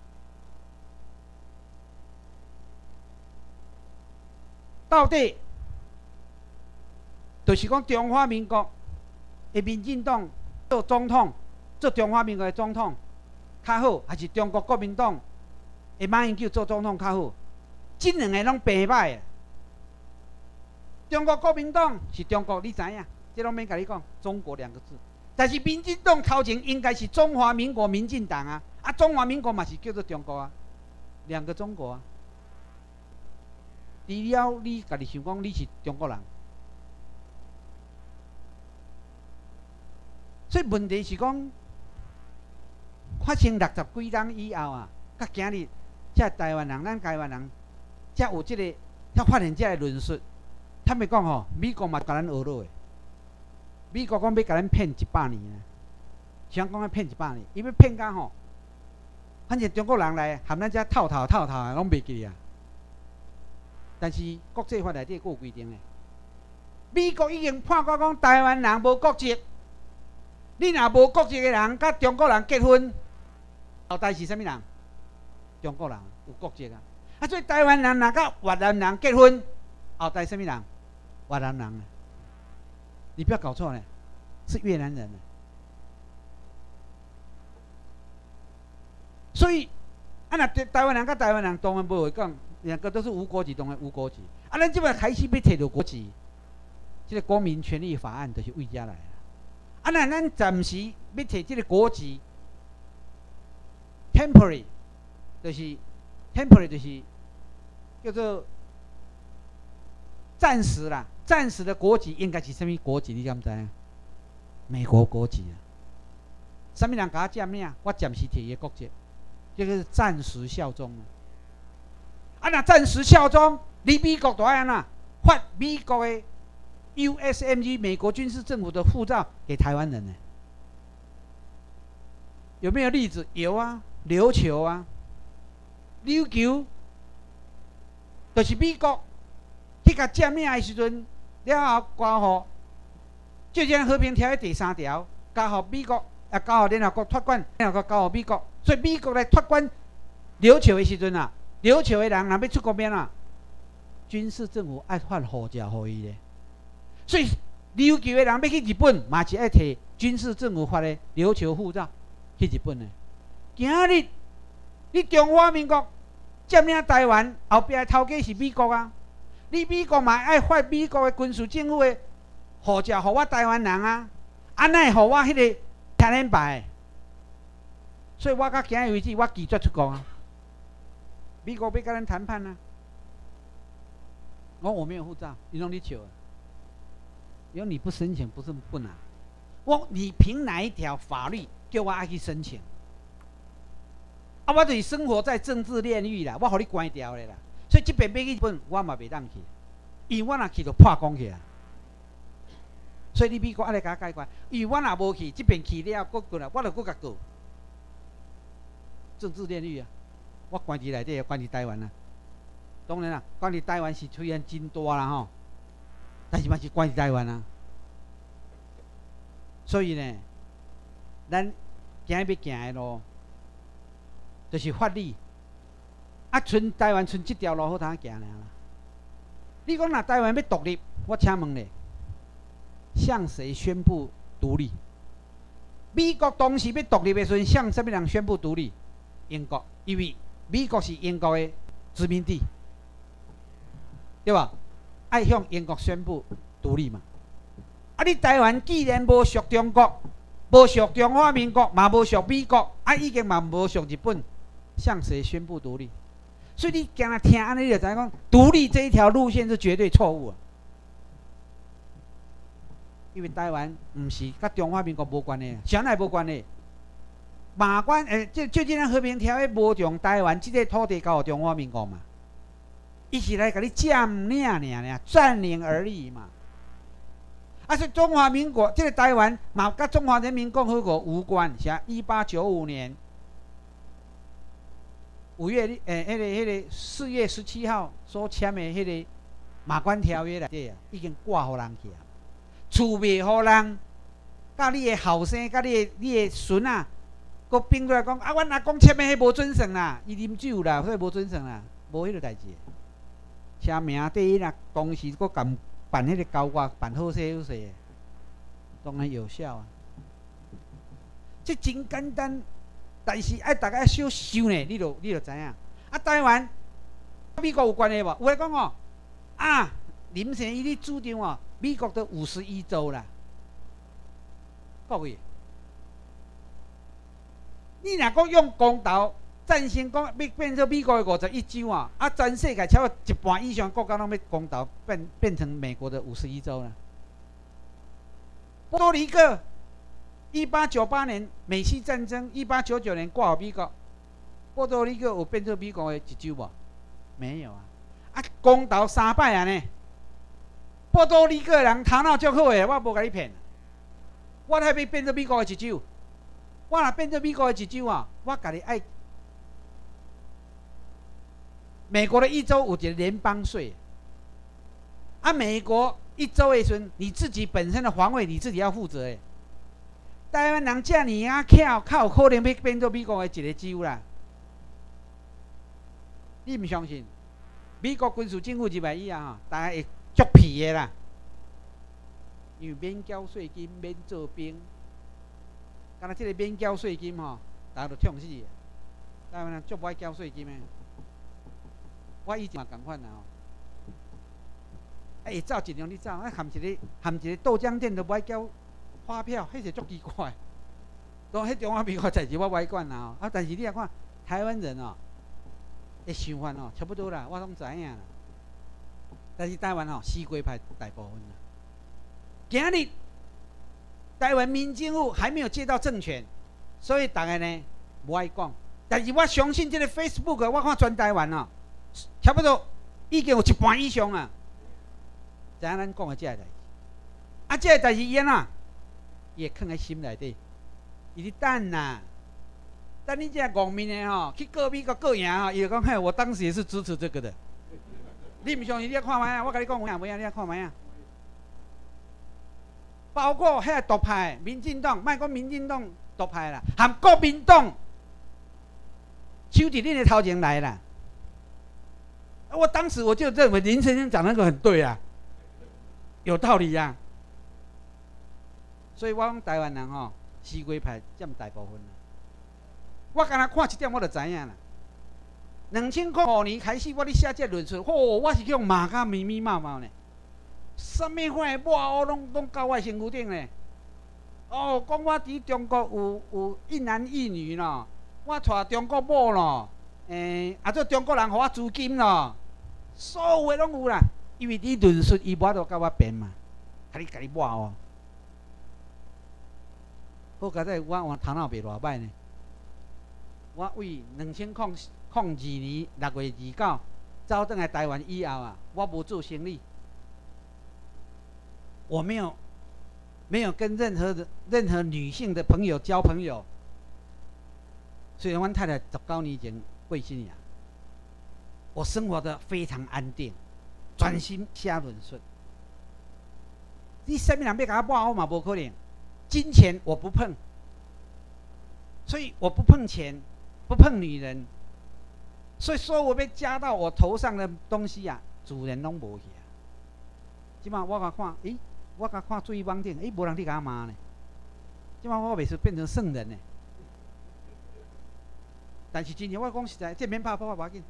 到底就是讲中华民国的民进党做总统，做中华民国的总统较好，还是中国国民党的马英九做总统较好？这两个拢平歹。中国国民党是中国，你知影？这拢免甲你讲，中国两个字。但是民进党头前应该是中华民国民进党啊。啊，中华民国嘛是叫做中国啊，两个中国啊。除了你家己想讲你是中国人，所以问题是讲，发生六十几天以后啊，甲今日这台湾人，咱台湾人，才有这个，才发现这个论述。他们讲吼，美国嘛甲咱学落的，美国讲要甲咱骗一百年啊，想讲要骗一百年，因为骗到吼。反正中国人来含咱遮套套套套拢袂记啊。但是国际法内底有规定的，美国已经判决讲台湾人无国籍，你若无国籍的人甲中国人结婚，后代是啥物人？中国人有国籍啊。啊，所以台湾人若甲越南人结婚，后代啥物人？越南人啊。你不要搞错呢，是越南人呢。所以，啊，那台湾人跟台湾人当然不会讲，两个都是无国籍，当然无国籍。啊，咱即摆开始要摕到国籍，这个《公民权利法案》就是为遮来啊。啊，那咱暂时要摕这个国籍 ，temporary， 就是 temporary 就是叫做暂时啦，暂时的国籍应该是什么国籍？你敢知影？美国国籍啊。什么人甲我占领？我暂时摕伊个国籍。这个是暂时效忠啊！啊，那暂时效忠，你美国就安怎发美国的 U S M G 美国军事政府的护照给台湾人呢？有没有例子？有啊，琉球啊，琉球就是美国去甲占领的时阵，了后交互《旧和平条约》第三条，交互美国。啊，交互联合国托管，联合国交互美国，所以美国来托管琉球的时阵啊，琉球的人若要出国免啊，军事政府爱发护照互伊咧。所以琉球的人要去日本，嘛是爱摕军事政府发的琉球护照去日本的。今日你中华民国占领台湾，后壁的头家是美国啊，你美国嘛爱发美国的军事政府的护照互我台湾人啊，安奈互我迄个？天然牌，所以我到今日为止，我拒绝出国啊。美国要跟咱谈判啊，我我没有护照，你弄你求啊。因为你不申请不是不拿，我你凭哪一条法律叫我爱去申请？啊，我就是生活在政治炼狱啦，我互你关掉咧啦。所以这边要去日本，我嘛袂当去，因为我若去就破功去啊。所以你美国爱来甲我解决，因为我若无去，这边去了，搁过来，我就搁甲告。政治炼狱啊！我关伫内底，关伫台湾啊。当然啦，关伫台湾是虽然真大啦吼，但是嘛是关伫台湾啊。所以呢，咱行要行的路，就是法律。啊，剩台湾剩这条路好通行啦。你讲若台湾要独立，我请问咧。向谁宣布独立？ 美国当时要独立的时阵，向什么人宣布独立？英国，因为美国是英国的殖民地，对吧？爱向英国宣布独立嘛。啊，你台湾既然无属中国，无属中华民国，嘛无属美国，啊，已经嘛无属日本，向谁宣布独立？所以你今日听安尼，你就知影讲，独立这一条路线是绝对错误的。因为台湾唔是甲中华民国无关系，啥来无关系？马关诶，即最近的和平条约无将台湾这个土地交予中华民国嘛？伊是来甲你占领尔尔，占领而已嘛。啊，所以中华民国这个台湾嘛，甲中华人民共和国无关。是啊，一八九五年五月诶，迄、那个迄、那个四月十七号所签的迄个马关条约内底啊，已经挂互人去啊。厝卖互人，甲你的后生，甲你的你的孙啊，佮并过来讲啊，阮阿公签的迄无准绳啦，伊啉酒啦，所以无准绳啦，无迄个代志。车名第一啦，当时佮共办迄个交割，办好势好势的，当然有效啊。这真简单，但是爱大家小想呢，你就你就知影。啊，台湾美国有关系无？有来讲哦，啊，林先伊咧主张哦。美国的五十一州啦，各位，你若讲用公投赞成讲要变成美国的五十一州啊，啊，全世界超过一半以上国家拢要公投变变成美国的五十一州啦。波多黎各，一八九八年美西战争，一八九九年挂予美国，波多黎各有变成美国的一州无？没有啊，啊，公投三摆啊呢。波多黎各人头脑足好诶，我无甲你骗。我还要变做美国的一州，我若变做美国的一州啊，我家己爱。美国的一州有一个联邦税，啊，美国一州的时阵，你自己本身的防卫你自己要负责诶。台湾人遮尔啊巧，较有可能要变做美国的一个州啦。你唔相信？美国军事政府入来以后啊，大家会。足皮的啦，因为免缴税金、免做兵，敢若即个免缴税金吼，大家都痛死的。台湾人足不爱缴税金的，我以前嘛共款啦吼。哎，走尽量你走，啊含一个含一个豆浆店都不爱缴发票，迄是足奇怪。当迄中华民国代志我不爱管啦吼，啊，但是你来看台湾人哦，的想法哦，差不多啦，我拢知影啦。但是台湾吼、哦，西归派大部分啦。今日台湾民政府还没有接到政权，所以大家呢无爱讲。但是我相信这个 Facebook， 我看全台湾哦，差不多已经有一半以上啊，知影咱讲的这个代志。啊，这个代志伊安怎？伊会藏在心内底，伊咧等啦。等你这个戆面的吼、哦，去告美国告赢吼，伊就讲嘿，我当时也是支持这个的。你唔相信？你来看卖啊！我甲你讲有影无影？你来看卖啊！包括遐独派民进党，莫讲民进党独派啦，含国民党手伫恁的头前来啦。我当时我就认为林先生讲那个很对啊，有道理啊。所以我讲台湾人吼、哦，西归派占大部分啦。我敢若看一点我就知影啦。两千零五年开始，我咧写这论述，嚯、哦，我是用骂甲密密麻麻呢。什么款的某哦，拢拢到我身躯顶呢？哦，讲我伫中国有有一男一女咯，我带中国某咯，诶、欸，啊，做中国人互我资金咯，所有的拢有啦。因为你论述伊无法度甲我辩嘛，甲你甲你抹哦。好佳哉，我我头脑袂偌歹呢。我为两千零零二年六月二九走倒来台湾以后啊，我无做生意，我没有没有跟任何的任何女性的朋友交朋友。虽然阮太太十九年前过身呀，我生活的非常安定，专心写论述。你什么人要甲我抹我嘛无可能，金钱我不碰，所以我不碰钱，不碰女人。所以说我要加到我头上的东西啊，主人拢无去啊。即马我甲看，诶、欸，我甲看水网顶，诶、欸，无人伫甲骂呢。 即摆我袂是变成圣人呢。但是真正我讲实在，这免拍破无要紧。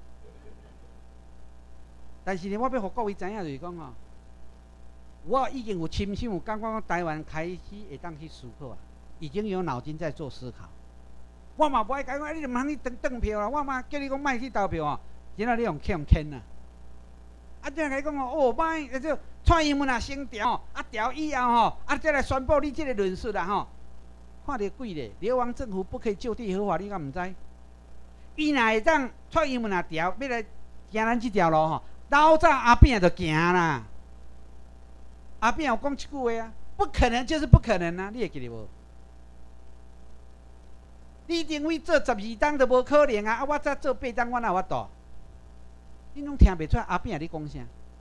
但是呢，我要互各位知影就是讲吼，我已经有深深有感觉讲台湾开始会当去思考啊，已经有脑筋在做思考。我嘛无爱讲，你就通去登登票啊，我嘛叫你讲莫去投票啊，然后你用欠欠啊。啊，再来讲哦，哦，歹，那就蔡英文啊先调，啊调以后吼，啊再来宣布你这个论述啦吼。看到鬼咧，流亡政府不可以就地合法，你敢唔知？伊若会当蔡英文啊调，要来行咱这条路吼，老早阿扁就行啦。阿扁有讲一句话啊，不可能就是不可能啊，你会记得无？李登辉做十二档都无可能啊，啊我再做八档，我哪有法度？你拢听袂出来阿扁咧讲啥？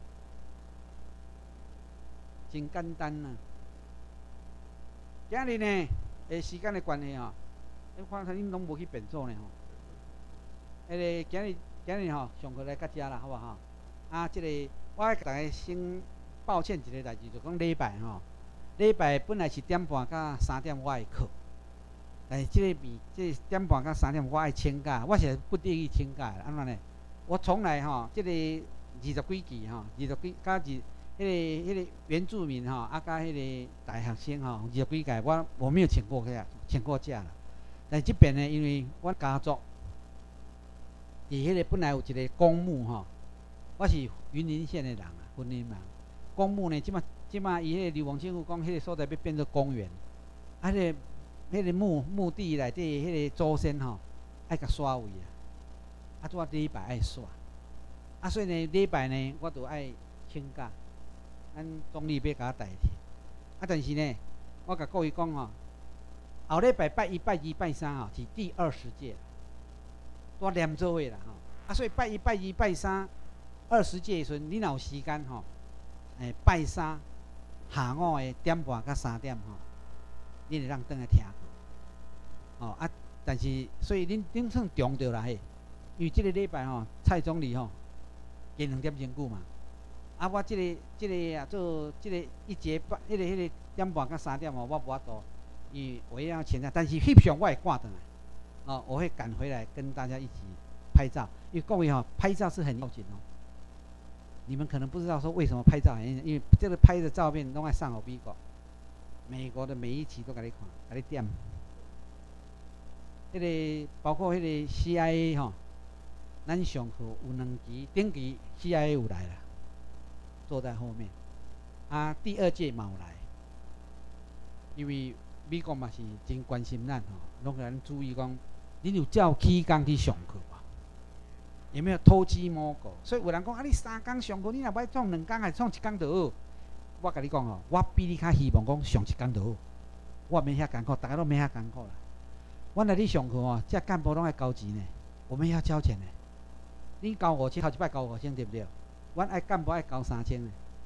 真简单啊！今日呢，诶时间的关系吼，我看恁拢无去变数呢吼。迄个今日今日吼上课来到遮啦，好无吼？啊，即、这个我爱大家先抱歉一个代志，就讲礼拜吼，礼拜本来是点半到三点我的课，但是即个比即、这个、点半到三点我爱请假，我是不乐意请假的，安怎呢？我从来吼，即、这个二十几期吼，二十几加二，迄、那个迄、那个原住民吼，啊加迄个大学生吼，二十几届我我没有请过假，请过假啦。但是即边呢，因为阮家族，伫迄个本来有一个公墓吼，我是云林县的人啊，云林人。公墓呢，即马即马伊迄个流亡政府讲，迄个所在要变做公园，啊，迄、那个迄、那个墓墓地内底迄个祖先吼，爱甲刷位啊。啊，拄啊礼拜爱煞，啊，所以呢礼拜呢，我就爱请假，咱总理要甲我代替。啊，但是呢，我甲各位讲吼，后礼拜拜一、拜二、拜三吼是第二十届，多连做位啦吼。啊，所以拜一、拜二、拜三，二十届的时阵，你若有时间吼，诶，拜三下午的点半到三点吼，你得让转来听课。哦啊，但是所以恁恁算中着啦嘿。因为即个礼拜吼，蔡总理吼，加两点钟久嘛。啊，我即、这个即、这个啊做即个一节半，迄、那个迄、那个点半到三点哦，我无法度，因为我要请假，但是翕相我会赶回来，哦，我会赶回来跟大家一起拍照。因为各位吼，拍照是很要紧哦。你们可能不知道说为什么拍照很，因为这个拍的照片拢爱上好美国，美国的每一期都给你看，给你点。迄、那个包括迄个 C I A 吼。咱上课有两期，顶期 C I A 有来啦，坐在后面。啊，第二届嘛有来，因为美国嘛是真关心咱吼，拢给咱注意讲，恁有照起工去上课无？有没有偷鸡摸狗？所以有人讲啊，你三工上课，你若要创两工，还是创一工就好。我甲你讲吼，我比你较希望讲上一工就好。我免遐艰苦，大家都免遐艰苦啦。阮来你上课吼，这干部拢爱交钱呢，我们要交钱呢。恁交五千，头一摆交五千对不对？阮爱干部爱交三千呢。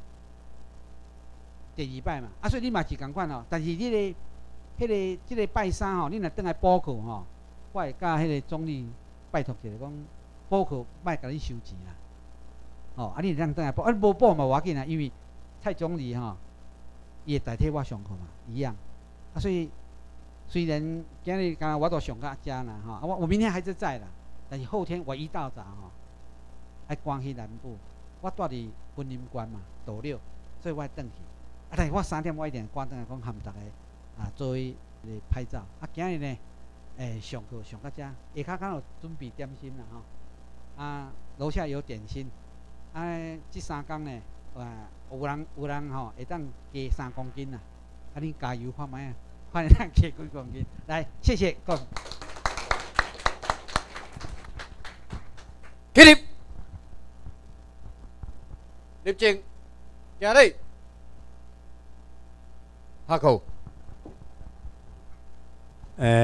第二摆嘛，啊，所以你嘛是共款吼。但是你、那个、迄、那个、即、这个拜三吼，你若转来补课吼，我会甲迄个总理拜托一下，讲补课莫甲你收钱啦。哦，啊，你若转来补，啊，无补嘛无要紧啊，因为蔡总理吼，伊会代替我上课嘛，一样。啊，所以虽然今日刚我都上到遮啦吼，啊，我我明天还是在啦，但是后天我一大早吼。爱赶去南部，我住伫云林县嘛，斗六，所以我爱转去。啊，但是我三点我一定赶转来讲，含大家啊做为咧拍照。啊，今日呢，诶、欸、上课上到遮，下骹刚有准备点心啦吼。啊，楼下有点心。啊，这三工呢，啊有人有人吼会当加三公斤啦。啊，恁加油看卖啊，看你当加几公斤。来，谢谢各位。 起立。立正，行礼，下课。诶。